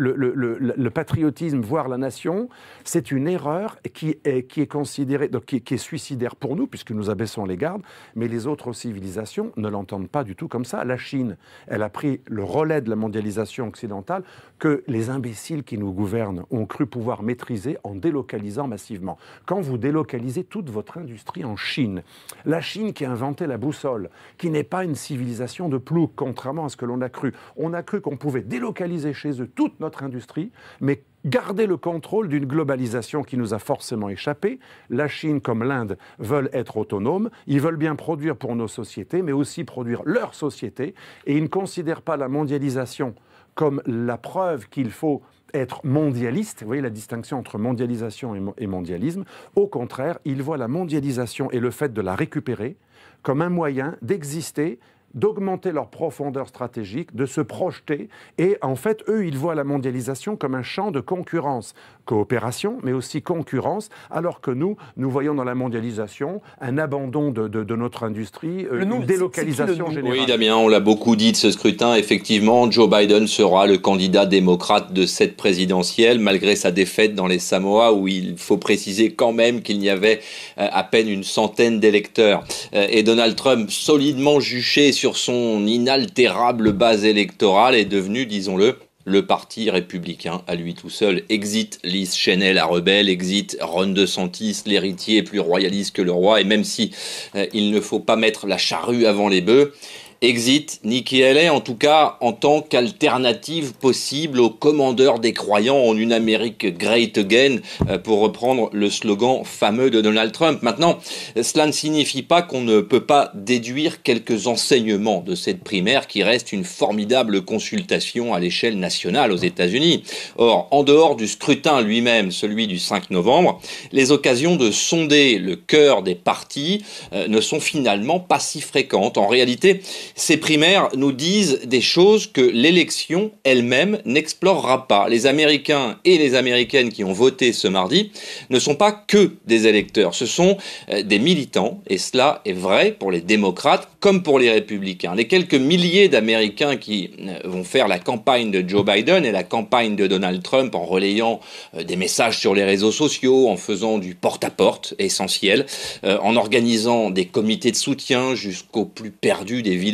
le patriotisme, voire la nation, c'est une erreur qui est considérée, donc qui est suicidaire pour nous, puisque nous abaissons les gardes, mais les autres civilisations ne l'entendent pas du tout comme ça. La Chine, elle a pris le relais de la mondialisation occidentale que les imbéciles qui nous gouvernent ont cru pouvoir maîtriser en délocalisant massivement. Quand vous délocalisez toute votre industrie en Chine, la Chine qui a inventé la boussole, qui n'est pas une civilisation de plouc, contrairement à ce que l'on a cru. On a cru qu'on pouvait délocaliser chez eux toute notre industrie, mais garder le contrôle d'une globalisation qui nous a forcément échappé. La Chine comme l'Inde veulent être autonomes, ils veulent bien produire pour nos sociétés, mais aussi produire leur société, et ils ne considèrent pas la mondialisation comme la preuve qu'il faut être mondialiste. Vous voyez la distinction entre mondialisation et mondialisme. Au contraire, ils voient la mondialisation et le fait de la récupérer comme un moyen d'exister, d'augmenter leur profondeur stratégique, de se projeter. Et en fait, eux, ils voient la mondialisation comme un champ de concurrence. Coopération, mais aussi concurrence, alors que nous voyons dans la mondialisation un abandon de notre industrie, une délocalisation générale. Oui, Damien, on l'a beaucoup dit de ce scrutin. Effectivement, Joe Biden sera le candidat démocrate de cette présidentielle, malgré sa défaite dans les Samoa, où il faut préciser quand même qu'il y avait à peine une centaine d'électeurs. Et Donald Trump, solidement juché sur son inaltérable base électorale, est devenu, disons-le, le parti républicain à lui tout seul. Exit Liz Cheney, la rebelle, exit Ron DeSantis, l'héritier plus royaliste que le roi, et même si il ne faut pas mettre la charrue avant les bœufs, exit Nikki Haley, en tout cas en tant qu'alternative possible au commandeur des croyants en une Amérique great again, pour reprendre le slogan fameux de Donald Trump. Maintenant, cela ne signifie pas qu'on ne peut pas déduire quelques enseignements de cette primaire qui reste une formidable consultation à l'échelle nationale aux États-Unis. Or, en dehors du scrutin lui-même, celui du 5 novembre, les occasions de sonder le cœur des partis ne sont finalement pas si fréquentes. En réalité, ces primaires nous disent des choses que l'élection elle-même n'explorera pas. Les Américains et les Américaines qui ont voté ce mardi ne sont pas que des électeurs, ce sont des militants, et cela est vrai pour les démocrates comme pour les républicains. Les quelques milliers d'Américains qui vont faire la campagne de Joe Biden et la campagne de Donald Trump en relayant des messages sur les réseaux sociaux, en faisant du porte-à-porte essentiel, en organisant des comités de soutien jusqu'aux plus perdus des villages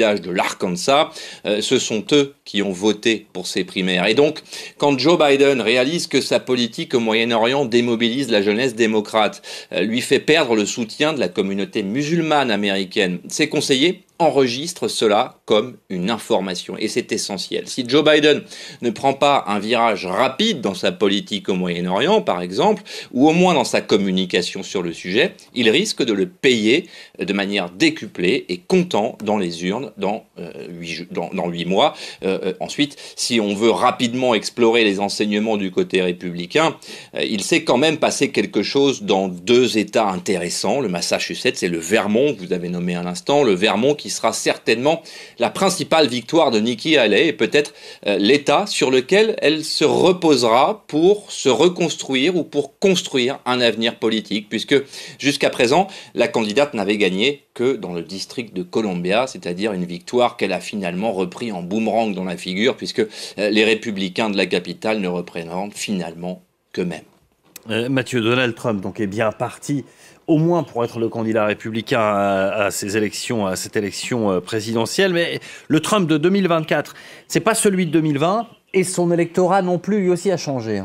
village de l'Arkansas, ce sont eux qui ont voté pour ces primaires. Et donc, quand Joe Biden réalise que sa politique au Moyen-Orient démobilise la jeunesse démocrate, lui fait perdre le soutien de la communauté musulmane américaine, ses conseillers enregistre cela comme une information. Et c'est essentiel. Si Joe Biden ne prend pas un virage rapide dans sa politique au Moyen-Orient, par exemple, ou au moins dans sa communication sur le sujet, il risque de le payer de manière décuplée et comptant dans les urnes dans 8 mois. Ensuite, si on veut rapidement explorer les enseignements du côté républicain, il s'est quand même passé quelque chose dans 2 États intéressants, le Massachusetts et le Vermont, que vous avez nommé à l'instant, le Vermont qui sera certainement la principale victoire de Nikki Haley et peut-être l'État sur lequel elle se reposera pour se reconstruire ou pour construire un avenir politique, puisque jusqu'à présent, la candidate n'avait gagné que dans le district de Columbia, c'est-à-dire une victoire qu'elle a finalement repris en boomerang dans la figure, puisque les républicains de la capitale ne représentent finalement qu'eux-mêmes. Mathieu, Donald Trump donc, est bien parti au moins pour être le candidat républicain à cette élection présidentielle. Mais le Trump de 2024, c'est pas celui de 2020, et son électorat non plus, lui aussi, a changé.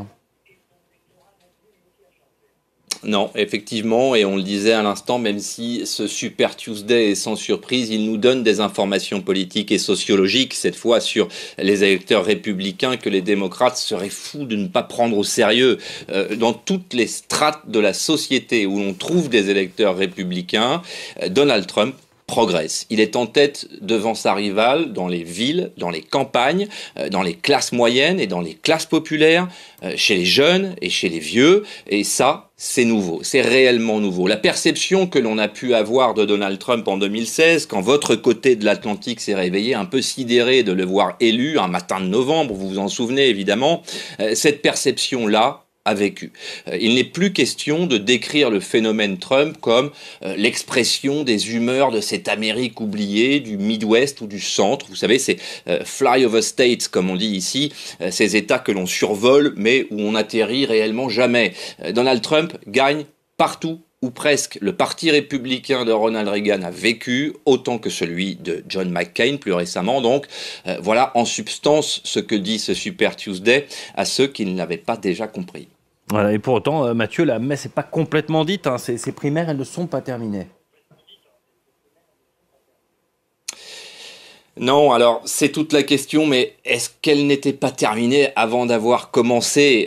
Non, effectivement, et on le disait à l'instant, même si ce Super Tuesday est sans surprise, il nous donne des informations politiques et sociologiques, cette fois sur les électeurs républicains que les démocrates seraient fous de ne pas prendre au sérieux. Dans toutes les strates de la société où l'on trouve des électeurs républicains, Donald Trump progresse. Il est en tête devant sa rivale dans les villes, dans les campagnes, dans les classes moyennes et dans les classes populaires, chez les jeunes et chez les vieux. Et ça, c'est nouveau. C'est réellement nouveau. La perception que l'on a pu avoir de Donald Trump en 2016, quand votre côté de l'Atlantique s'est réveillé un peu sidéré de le voir élu un matin de novembre, vous vous en souvenez évidemment, cette perception-là a vécu. Il n'est plus question de décrire le phénomène Trump comme l'expression des humeurs de cette Amérique oubliée, du Midwest ou du centre. Vous savez, c'est flyover states, comme on dit ici, ces États que l'on survole, mais où on n'atterrit réellement jamais. Donald Trump gagne partout ou presque. Le parti républicain de Ronald Reagan a vécu autant que celui de John McCain plus récemment. Donc voilà en substance ce que dit ce Super Tuesday à ceux qui ne l'avaient pas déjà compris. Voilà, et pour autant, Mathieu, la messe n'est pas complètement dite. Hein. Ces primaires, elles ne sont pas terminées. Non, alors c'est toute la question, mais est-ce qu'elle n'était pas terminée avant d'avoir commencé?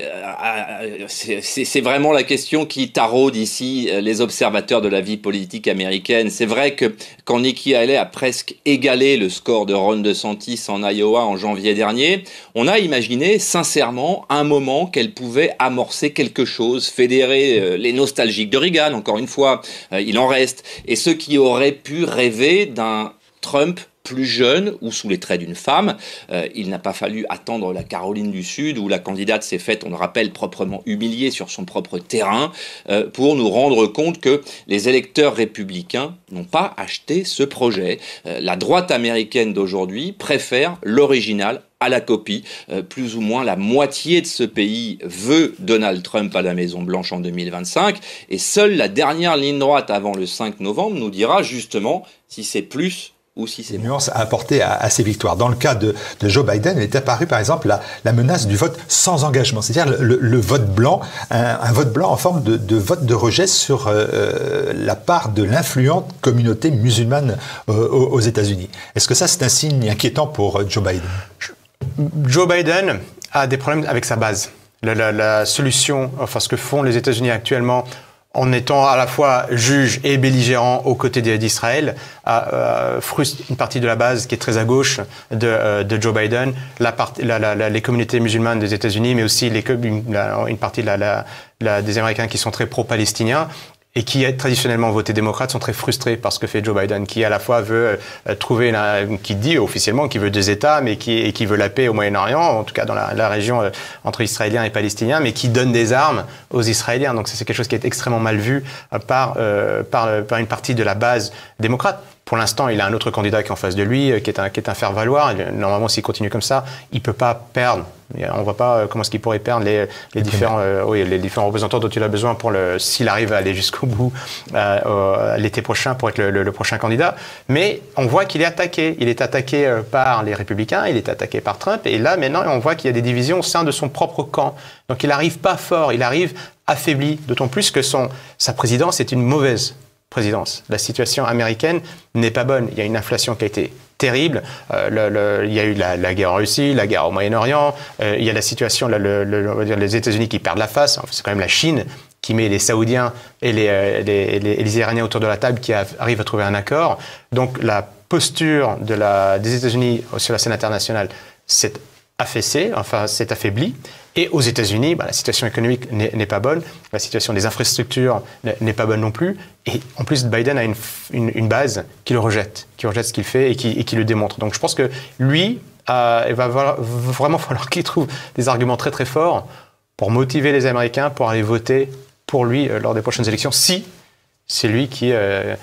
C'est vraiment la question qui taraude ici les observateurs de la vie politique américaine. C'est vrai que quand Nikki Haley a presque égalé le score de Ron DeSantis en Iowa en janvier dernier, on a imaginé sincèrement un moment qu'elle pouvait amorcer quelque chose, fédérer les nostalgiques de Reagan, encore une fois, il en reste, et ceux qui auraient pu rêver d'un Trump plus jeune ou sous les traits d'une femme. Il n'a pas fallu attendre la Caroline du Sud où la candidate s'est faite, on le rappelle, proprement humiliée sur son propre terrain pour nous rendre compte que les électeurs républicains n'ont pas acheté ce projet. La droite américaine d'aujourd'hui préfère l'original à la copie. Plus ou moins la moitié de ce pays veut Donald Trump à la Maison-Blanche en 2025 et seule la dernière ligne droite avant le 5 novembre nous dira justement si c'est plus ou si c'est nuance à apporter à ces victoires. Dans le cas de Joe Biden, il est apparu par exemple la menace du vote sans engagement, c'est-à-dire le vote blanc, un vote blanc en forme de vote de rejet sur la part de l'influente communauté musulmane aux États-Unis. Est-ce que ça c'est un signe inquiétant pour Joe Biden? Joe Biden a des problèmes avec sa base. La solution, enfin ce que font les États-Unis actuellement, en étant à la fois juge et belligérant aux côtés d'Israël, frustre une partie de la base qui est très à gauche de Joe Biden, les communautés musulmanes des États-Unis, mais aussi une partie des Américains qui sont très pro-palestiniens et qui traditionnellement voté démocrate sont très frustrés par ce que fait Joe Biden, qui à la fois veut qui dit officiellement qu'il veut 2 États, mais qui veut la paix au Moyen-Orient, en tout cas dans la région entre Israéliens et Palestiniens, mais qui donne des armes aux Israéliens. Donc c'est quelque chose qui est extrêmement mal vu par une partie de la base démocrate. Pour l'instant, il a un autre candidat qui est en face de lui, qui est un faire-valoir. Normalement, s'il continue comme ça, il ne peut pas perdre. On ne voit pas comment est-ce qu'il pourrait perdre les différents représentants dont il a besoin s'il arrive à aller jusqu'au bout l'été prochain pour être le prochain candidat. Mais on voit qu'il est attaqué. Il est attaqué par les Républicains, il est attaqué par Trump. Et là, maintenant, on voit qu'il y a des divisions au sein de son propre camp. Donc il n'arrive pas fort, il arrive affaibli. D'autant plus que sa présidence est une mauvaise présidence. La situation américaine n'est pas bonne. Il y a une inflation qui a été terrible. Il y a eu la guerre en Russie, la guerre au Moyen-Orient. Il y a la situation, on va dire les États-Unis qui perdent la face. Enfin, c'est quand même la Chine qui met les Saoudiens et les Iraniens autour de la table, qui arrivent à trouver un accord. Donc la posture des États-Unis sur la scène internationale s'est affaissée, enfin s'est affaiblie. Et aux États-Unis, la situation économique n'est pas bonne, la situation des infrastructures n'est pas bonne non plus. Et en plus, Biden a une base qui rejette ce qu'il fait et qui le démontre. Donc je pense que lui, il va vraiment falloir qu'il trouve des arguments très très forts pour motiver les Américains pour aller voter pour lui lors des prochaines élections, si c'est lui qui,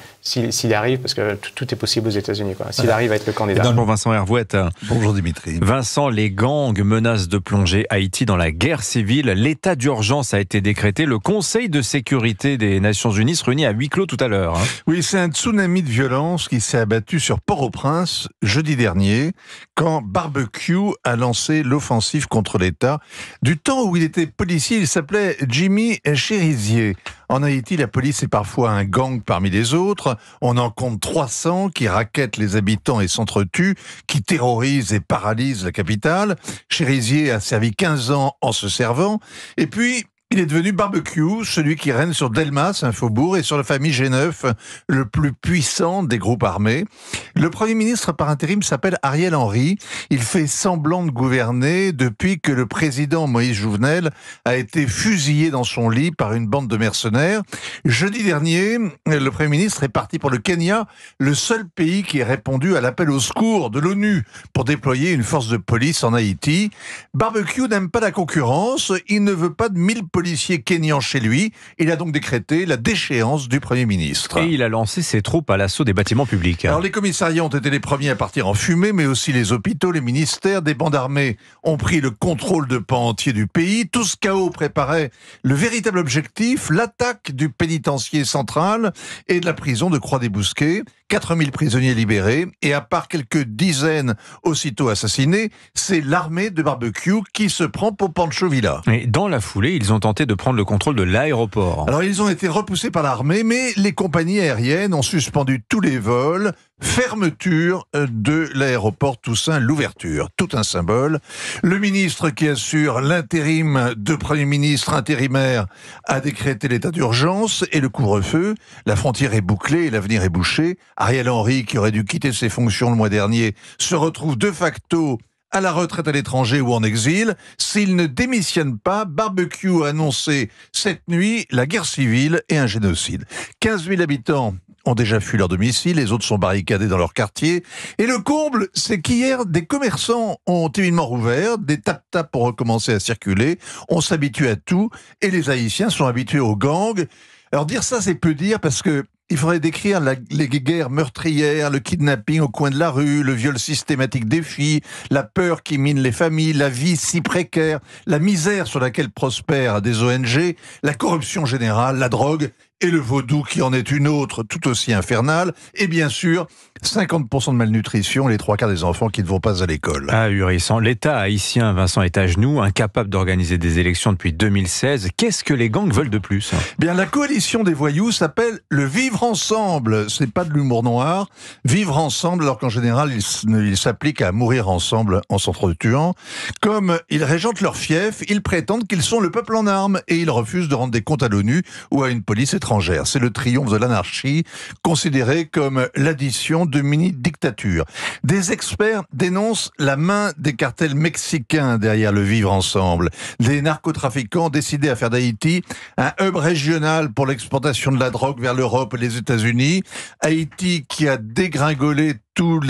s'il arrive, parce que tout est possible aux États-Unis, s'il arrive à être le candidat. Bonjour Vincent Hervouette. Bonjour Dimitri. Vincent, les gangs menacent de plonger Haïti dans la guerre civile. L'état d'urgence a été décrété. Le Conseil de sécurité des Nations Unies se réunit à huis clos tout à l'heure. Oui, c'est un tsunami de violence qui s'est abattu sur Port-au-Prince jeudi dernier, quand Barbecue a lancé l'offensive contre l'État. Du temps où il était policier, il s'appelait Jimmy Chérizier. En Haïti, la police est parfois un gang parmi les autres. On en compte 300 qui rackettent les habitants et s'entretuent, qui terrorisent et paralysent la capitale. Chérizier a servi 15 ans en se servant. Et puis, il est devenu Barbecue, celui qui règne sur Delmas, un faubourg, et sur la famille G9, le plus puissant des groupes armés. Le Premier ministre par intérim s'appelle Ariel Henry. Il fait semblant de gouverner depuis que le président Moïse Jouvenel a été fusillé dans son lit par une bande de mercenaires. Jeudi dernier, le Premier ministre est parti pour le Kenya, le seul pays qui ait répondu à l'appel au secours de l'ONU pour déployer une force de police en Haïti. Barbecue n'aime pas la concurrence, il ne veut pas de 1000 policiers kenyans chez lui. Il a donc décrété la déchéance du Premier ministre. Et il a lancé ses troupes à l'assaut des bâtiments publics. Alors les commissariats ont été les premiers à partir en fumée, mais aussi les hôpitaux, les ministères, des bandes armées ont pris le contrôle de pans entiers du pays. Tout ce chaos préparait le véritable objectif, l'attaque du pénitencier central et de la prison de Croix-des-Bousquets. 4000 prisonniers libérés, et à part quelques dizaines aussitôt assassinés, c'est l'armée de Barbecue qui se prend pour Pancho Villa. Et dans la foulée, ils ont tenté de prendre le contrôle de l'aéroport. Alors ils ont été repoussés par l'armée, mais les compagnies aériennes ont suspendu tous les vols. Fermeture de l'aéroport Toussaint, l'ouverture, tout un symbole. Le ministre qui assure l'intérim de Premier ministre intérimaire a décrété l'état d'urgence et le couvre-feu. La frontière est bouclée et l'avenir est bouché. Ariel Henry, qui aurait dû quitter ses fonctions le mois dernier, se retrouve de facto à la retraite à l'étranger ou en exil. S'il ne démissionne pas, Barbecue a annoncé cette nuit la guerre civile et un génocide. 15 000 habitants ont déjà fui leur domicile, les autres sont barricadés dans leur quartier. Et le comble, c'est qu'hier, des commerçants ont timidement rouvert, des tap-tap ont recommencé à circuler, on s'habitue à tout, et les Haïtiens sont habitués aux gangs. Alors dire ça, c'est peu dire, parce que il faudrait décrire les guerres meurtrières, le kidnapping au coin de la rue, le viol systématique des filles, la peur qui mine les familles, la vie si précaire, la misère sur laquelle prospèrent des ONG, la corruption générale, la drogue et le vaudou qui en est une autre tout aussi infernale, et bien sûr 50% de malnutrition, les 3/4 des enfants qui ne vont pas à l'école. Ahurissant. L'État haïtien, Vincent, est à genoux, incapable d'organiser des élections depuis 2016. Qu'est-ce que les gangs veulent de plus ? Bien, la coalition des voyous s'appelle le Vivre Ensemble. C'est pas de l'humour noir. Vivre ensemble, alors qu'en général, ils s'appliquent à mourir ensemble en s'entretuant. Comme ils régentent leur fief, ils prétendent qu'ils sont le peuple en armes et ils refusent de rendre des comptes à l'ONU ou à une police étrangère. C'est le triomphe de l'anarchie, considéré comme l'addition de mini-dictatures. Des experts dénoncent la main des cartels mexicains derrière le vivre ensemble. Les narcotrafiquants décidés à faire d'Haïti un hub régional pour l'exportation de la drogue vers l'Europe et les États-Unis. Haïti qui a dégringolé tout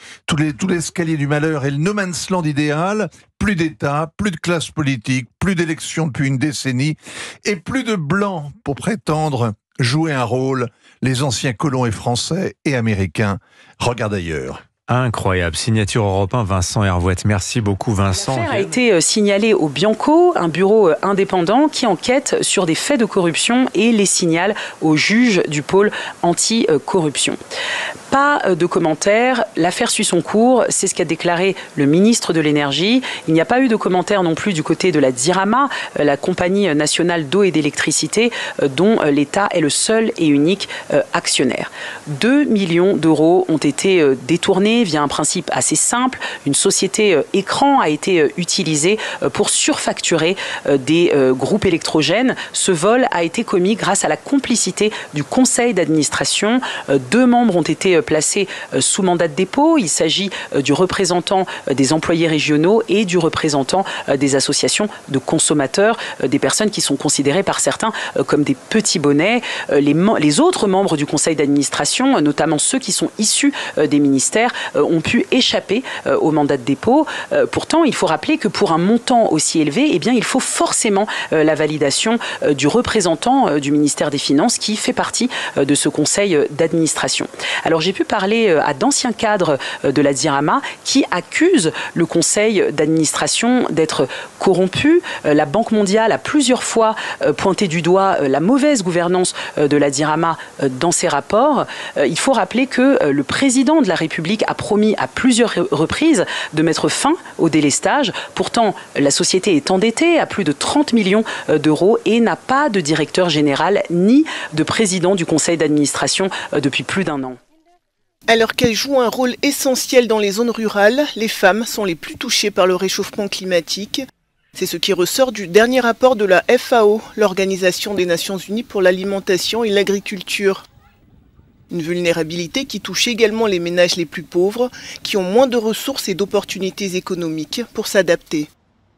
l'escalier du malheur et le no man's land idéal. Plus d'État, plus de classe politique, plus d'élections depuis une décennie et plus de blancs pour prétendre jouer un rôle, les anciens colons et français et américains regardent ailleurs. Incroyable. Signature Europe 1, Vincent Hervouette. Merci beaucoup, Vincent. L'affaire a été signalée au Bianco, un bureau indépendant qui enquête sur des faits de corruption et les signale au juge du pôle anti-corruption. Pas de commentaires, l'affaire suit son cours, c'est ce qu'a déclaré le ministre de l'Énergie. Il n'y a pas eu de commentaires non plus du côté de la DIRAMA, la compagnie nationale d'eau et d'électricité dont l'État est le seul et unique actionnaire. 2 millions d'euros ont été détournés via un principe assez simple. Une société écran a été utilisée pour surfacturer des groupes électrogènes. Ce vol a été commis grâce à la complicité du conseil d'administration. 2 membres ont été placés sous mandat de dépôt. Il s'agit du représentant des employés régionaux et du représentant des associations de consommateurs, des personnes qui sont considérées par certains comme des petits bonnets. Les autres membres du conseil d'administration, notamment ceux qui sont issus des ministères, ont pu échapper au mandat de dépôt. Pourtant, il faut rappeler que pour un montant aussi élevé, eh bien, il faut forcément la validation du représentant du ministère des Finances qui fait partie de ce conseil d'administration. Alors, j'ai pu parler à d'anciens cadres de la DIRAMA qui accusent le conseil d'administration d'être corrompu. La Banque mondiale a plusieurs fois pointé du doigt la mauvaise gouvernance de la DIRAMA dans ses rapports. Il faut rappeler que le président de la République a promis à plusieurs reprises de mettre fin au délestage. Pourtant, la société est endettée à plus de 30 millions d'euros et n'a pas de directeur général ni de président du conseil d'administration depuis plus d'1 an. Alors qu'elles jouent un rôle essentiel dans les zones rurales, les femmes sont les plus touchées par le réchauffement climatique. C'est ce qui ressort du dernier rapport de la FAO, l'Organisation des Nations Unies pour l'alimentation et l'agriculture. Une vulnérabilité qui touche également les ménages les plus pauvres, qui ont moins de ressources et d'opportunités économiques pour s'adapter.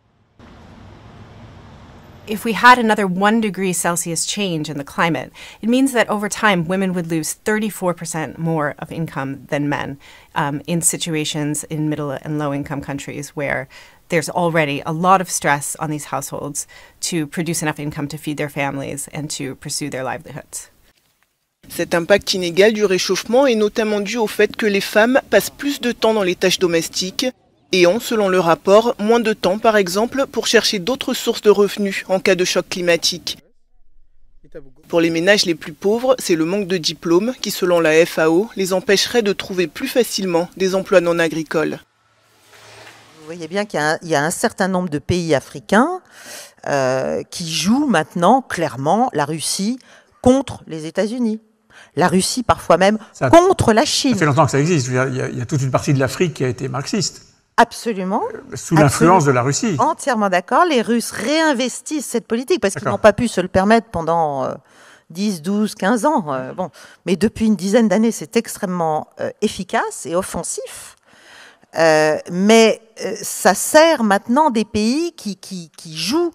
If we had another 1 degree Celsius change in the climate, it means that over time women would lose 34% more of income than men in situations in middle and low income countries where there's already a lot of stress on these households to produce enough income to feed their families and to pursue their livelihoods. Cet impact inégal du réchauffement est notamment dû au fait que les femmes passent plus de temps dans les tâches domestiques et ont, selon le rapport, moins de temps, par exemple, pour chercher d'autres sources de revenus en cas de choc climatique. Pour les ménages les plus pauvres, c'est le manque de diplôme qui, selon la FAO, les empêcherait de trouver plus facilement des emplois non agricoles. Vous voyez bien qu'il y a un certain nombre de pays africains qui jouent maintenant clairement la Russie contre les États-Unis. La Russie, parfois même, contre la Chine. Ça fait longtemps que ça existe. Il y a toute une partie de l'Afrique qui a été marxiste. Absolument. Sous l'influence de la Russie. Entièrement d'accord. Les Russes réinvestissent cette politique parce qu'ils n'ont pas pu se le permettre pendant 10, 12, 15 ans. Bon. Mais depuis une dizaine d'années, c'est extrêmement efficace et offensif. Mais ça sert maintenant des pays qui jouent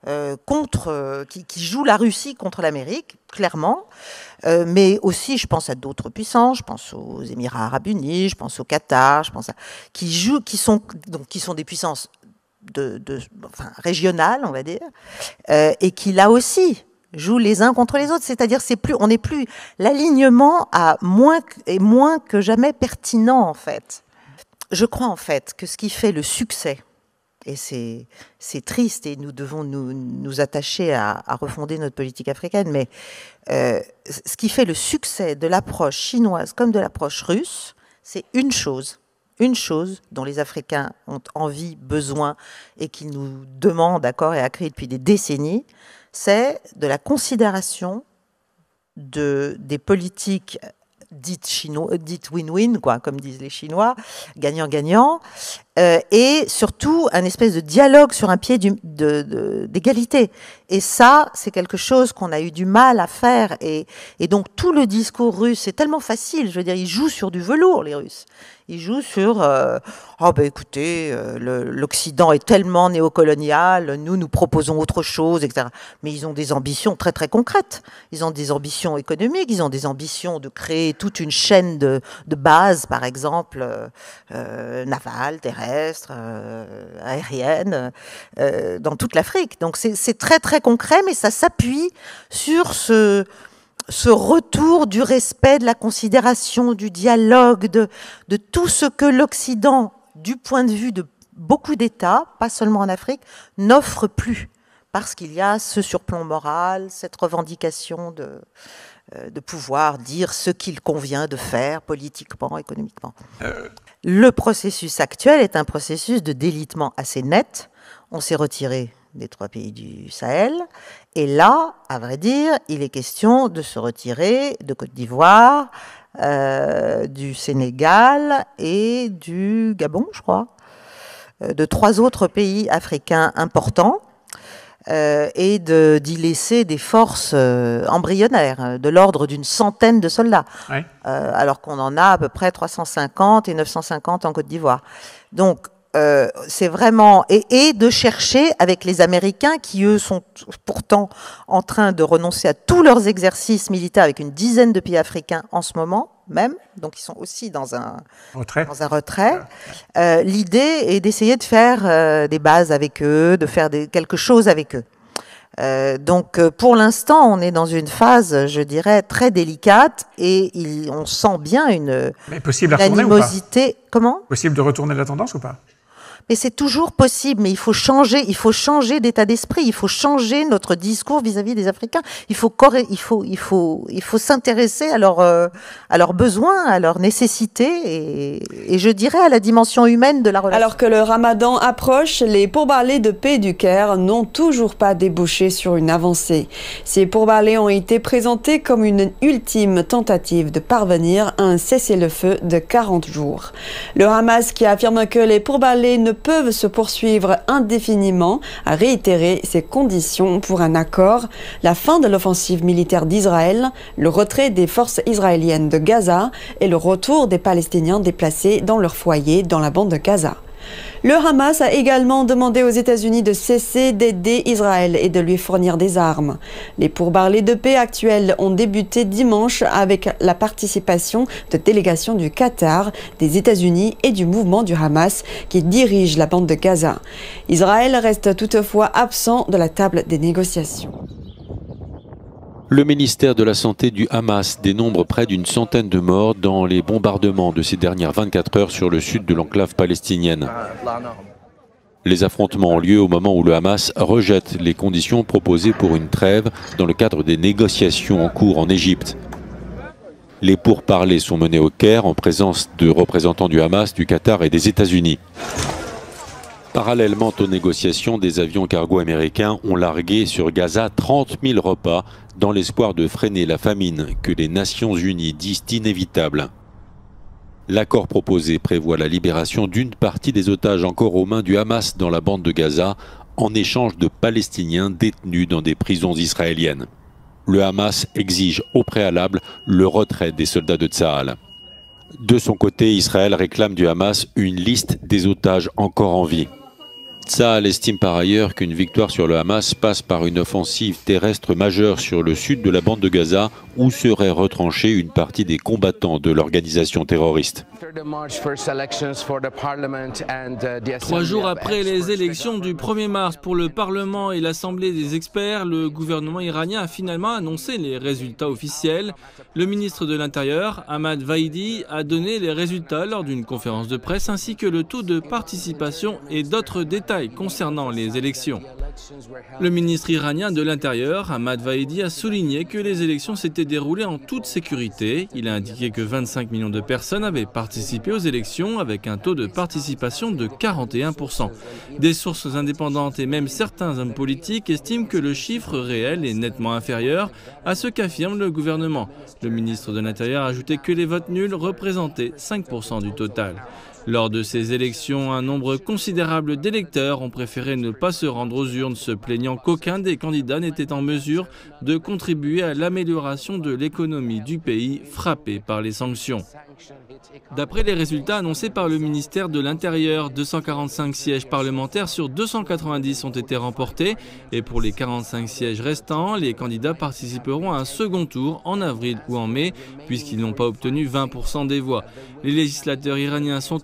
qui jouent la Russie contre l'Amérique, clairement. Mais aussi, je pense à d'autres puissances, je pense aux Émirats Arabes Unis, je pense au Qatar, qui sont des puissances régionales, on va dire, et qui là aussi jouent les uns contre les autres. C'est-à-dire, on n'est plus l'alignement est moins que jamais pertinent en fait. Je crois en fait que ce qui fait le succès, et c'est triste et nous devons nous attacher à refonder notre politique africaine, mais ce qui fait le succès de l'approche chinoise comme de l'approche russe, c'est une chose dont les Africains ont envie, besoin et qu'ils nous demandent d'accord et à créer depuis des décennies, c'est de la considération des politiques dites win-win, quoi, comme disent les Chinois, gagnant-gagnant, et surtout un espèce de dialogue sur un pied d'égalité. Et ça, c'est quelque chose qu'on a eu du mal à faire. Et donc tout le discours russe, c'est tellement facile. Je veux dire, ils jouent sur du velours, les Russes. Ils jouent sur écoutez, l'Occident est tellement néocolonial, nous proposons autre chose, etc. Mais ils ont des ambitions très très concrètes. Ils ont des ambitions économiques, ils ont des ambitions de créer toute une chaîne de base, par exemple, navale, terrestre, aérienne, dans toute l'Afrique. Donc c'est très très concret, mais ça s'appuie sur ce retour du respect, de la considération, du dialogue, de tout ce que l'Occident, du point de vue de beaucoup d'États, pas seulement en Afrique, n'offre plus. Parce qu'il y a ce surplomb moral, cette revendication de pouvoir dire ce qu'il convient de faire politiquement, économiquement. Le processus actuel est un processus de délitement assez net. On s'est retiré des 3 pays du Sahel. Et là, à vrai dire, il est question de se retirer de Côte d'Ivoire, du Sénégal et du Gabon, je crois, de 3 autres pays africains importants. Et d'y laisser des forces embryonnaires, de l'ordre d'une centaine de soldats, ouais. Alors qu'on en a à peu près 350 et 950 en Côte d'Ivoire. Donc, c'est vraiment... Et de chercher avec les Américains, qui eux sont pourtant en train de renoncer à tous leurs exercices militaires avec une dizaine de pays africains en ce moment même, donc ils sont aussi dans un retrait. L'idée est d'essayer de faire des bases avec eux, de faire quelque chose avec eux. Donc pour l'instant, on est dans une phase, je dirais, très délicate et on sent bien une animosité. Comment ? Possible de retourner la tendance ou pas ? Mais c'est toujours possible, mais il faut changer d'état d'esprit, il faut changer notre discours vis-à-vis des Africains. Il faut s'intéresser à leurs besoins, à leurs nécessités et je dirais à la dimension humaine de la relation. Alors que le Ramadan approche, les pourparlers de paix du Caire n'ont toujours pas débouché sur une avancée. Ces pourparlers ont été présentés comme une ultime tentative de parvenir à un cessez-le-feu de 40 jours. Le Hamas, qui affirme que les pourparlers ne peuvent se poursuivre indéfiniment, a réitéré ses conditions pour un accord, la fin de l'offensive militaire d'Israël, le retrait des forces israéliennes de Gaza et le retour des Palestiniens déplacés dans leur foyer dans la bande de Gaza. Le Hamas a également demandé aux États-Unis de cesser d'aider Israël et de lui fournir des armes. Les pourparlers de paix actuels ont débuté dimanche avec la participation de délégations du Qatar, des États-Unis et du mouvement du Hamas qui dirige la bande de Gaza. Israël reste toutefois absent de la table des négociations. Le ministère de la Santé du Hamas dénombre près d'une centaine de morts dans les bombardements de ces dernières 24 heures sur le sud de l'enclave palestinienne. Les affrontements ont lieu au moment où le Hamas rejette les conditions proposées pour une trêve dans le cadre des négociations en cours en Égypte. Les pourparlers sont menés au Caire en présence de représentants du Hamas, du Qatar et des États-Unis. Parallèlement aux négociations, des avions cargo américains ont largué sur Gaza 30 000 repas dans l'espoir de freiner la famine que les Nations Unies disent inévitable. L'accord proposé prévoit la libération d'une partie des otages encore aux mains du Hamas dans la bande de Gaza en échange de Palestiniens détenus dans des prisons israéliennes. Le Hamas exige au préalable le retrait des soldats de Tsahal. De son côté, Israël réclame du Hamas une liste des otages encore en vie. Tsahal estime par ailleurs qu'une victoire sur le Hamas passe par une offensive terrestre majeure sur le sud de la bande de Gaza où serait retranchée une partie des combattants de l'organisation terroriste. 3 jours après les élections du 1er mars pour le Parlement et l'Assemblée des experts, le gouvernement iranien a finalement annoncé les résultats officiels. Le ministre de l'Intérieur, Ahmad Vaidi, a donné les résultats lors d'une conférence de presse ainsi que le taux de participation et d'autres détails concernant les élections. Le ministre iranien de l'Intérieur, Ahmad Vaidi, a souligné que les élections s'étaient déroulées en toute sécurité. Il a indiqué que 25 millions de personnes avaient participé aux élections avec un taux de participation de 41%. Des sources indépendantes et même certains hommes politiques estiment que le chiffre réel est nettement inférieur à ce qu'affirme le gouvernement. Le ministre de l'Intérieur a ajouté que les votes nuls représentaient 5% du total. Lors de ces élections, un nombre considérable d'électeurs ont préféré ne pas se rendre aux urnes, se plaignant qu'aucun des candidats n'était en mesure de contribuer à l'amélioration de l'économie du pays frappé par les sanctions. D'après les résultats annoncés par le ministère de l'Intérieur, 245 sièges parlementaires sur 290 ont été remportés et pour les 45 sièges restants, les candidats participeront à un second tour en avril ou en mai puisqu'ils n'ont pas obtenu 20% des voix. Les législateurs iraniens sont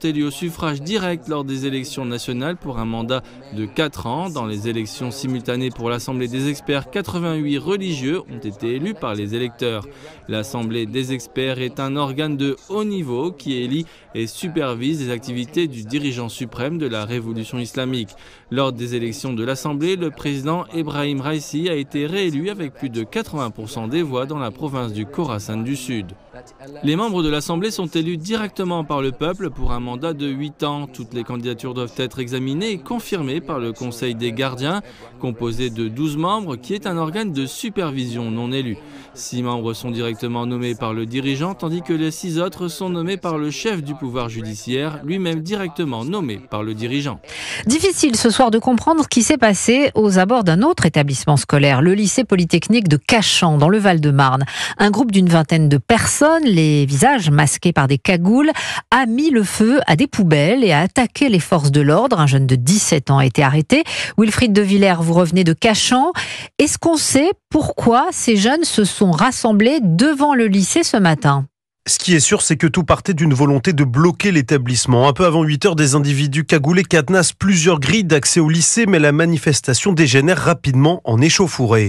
élus au suffrage direct lors des élections nationales pour un mandat de 4 ans. Dans les élections simultanées pour l'Assemblée des experts, 88 religieux ont été élus par les électeurs. L'Assemblée des experts est un organe de haut niveau qui élit et supervise les activités du dirigeant suprême de la révolution islamique. Lors des élections de l'Assemblée, le président Ebrahim Raisi a été réélu avec plus de 80% des voix dans la province du Khorasan du Sud. Les membres de l'Assemblée sont élus directement par le peuple pour un mandat de 8 ans. Toutes les candidatures doivent être examinées et confirmées par le Conseil des gardiens, composé de 12 membres, qui est un organe de supervision non élu. 6 membres sont directement nommés par le dirigeant, tandis que les 6 autres sont nommés par le chef du pouvoir judiciaire, lui-même directement nommé par le dirigeant. Difficile ce soir de comprendre ce qui s'est passé aux abords d'un autre établissement scolaire, le lycée polytechnique de Cachan, dans le Val-de-Marne. Un groupe d'une vingtaine de personnes, les visages masqués par des cagoules, a mis le feu à des poubelles et a attaqué les forces de l'ordre. Un jeune de 17 ans a été arrêté. Wilfried de Villers, vous revenez de Cachan. Est-ce qu'on sait pourquoi ces jeunes se sont rassemblés devant le lycée ce matin ? Ce qui est sûr, c'est que tout partait d'une volonté de bloquer l'établissement. Un peu avant 8 heures, des individus cagoulés cadenassent plusieurs grilles d'accès au lycée, mais la manifestation dégénère rapidement en échauffourée.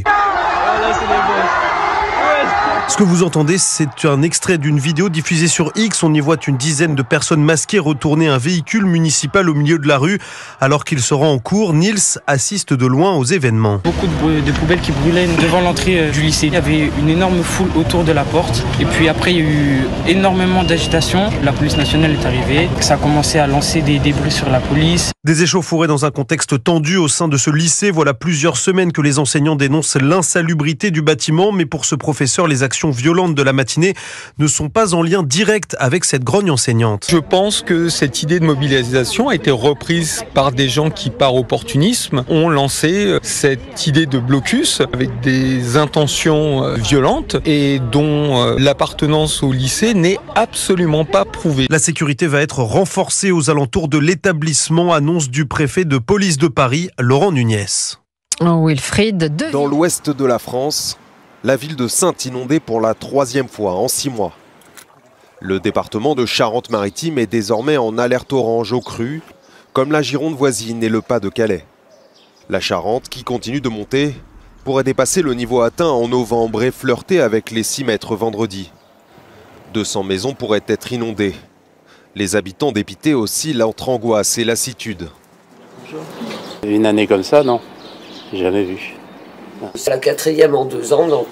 Ce que vous entendez, c'est un extrait d'une vidéo diffusée sur X. On y voit une dizaine de personnes masquées retourner un véhicule municipal au milieu de la rue. Alors qu'il se rend en cours, Niels assiste de loin aux événements. Beaucoup de poubelles qui brûlaient devant l'entrée du lycée. Il y avait une énorme foule autour de la porte. Et puis après, il y a eu énormément d'agitation. La police nationale est arrivée. Ça a commencé à lancer des débris sur la police. Des échauffourées dans un contexte tendu au sein de ce lycée. Voilà plusieurs semaines que les enseignants dénoncent l'insalubrité du bâtiment. Mais pour ce professeur, les actions violentes de la matinée ne sont pas en lien direct avec cette grogne enseignante. Je pense que cette idée de mobilisation a été reprise par des gens qui, par opportunisme, ont lancé cette idée de blocus avec des intentions violentes et dont l'appartenance au lycée n'est absolument pas prouvée. La sécurité va être renforcée aux alentours de l'établissement, annonce du préfet de police de Paris, Laurent Nunez. Wilfried de... Dans l'ouest de la France, la ville de Saintes inondée pour la 3e fois en 6 mois. Le département de Charente-Maritime est désormais en alerte orange aux crues, comme la Gironde voisine et le Pas-de-Calais. La Charente, qui continue de monter, pourrait dépasser le niveau atteint en novembre et flirter avec les 6 mètres vendredi. 200 maisons pourraient être inondées. Les habitants dépités oscillent entre angoisse et lassitude. Une année comme ça, non, jamais vu. C'est la 4e en 2 ans, donc...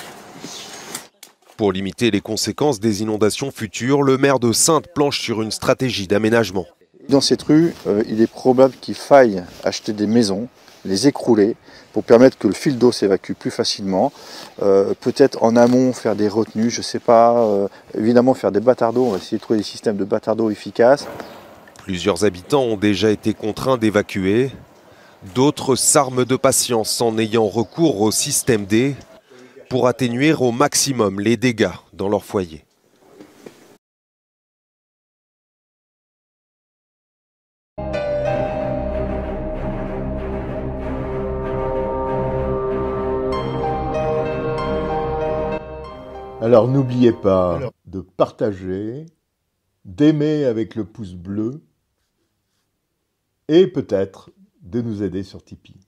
Pour limiter les conséquences des inondations futures, le maire de Saintes planche sur une stratégie d'aménagement. Dans cette rue, il est probable qu'il faille acheter des maisons, les écrouler, pour permettre que le fil d'eau s'évacue plus facilement. Peut-être en amont faire des retenues, je ne sais pas. Évidemment faire des bâtards d'eau, on va essayer de trouver des systèmes de bâtards d'eau efficaces. Plusieurs habitants ont déjà été contraints d'évacuer. D'autres s'arment de patience en ayant recours au système D pour atténuer au maximum les dégâts dans leur foyer. Alors n'oubliez pas de partager, d'aimer avec le pouce bleu et peut-être de nous aider sur Tipeee.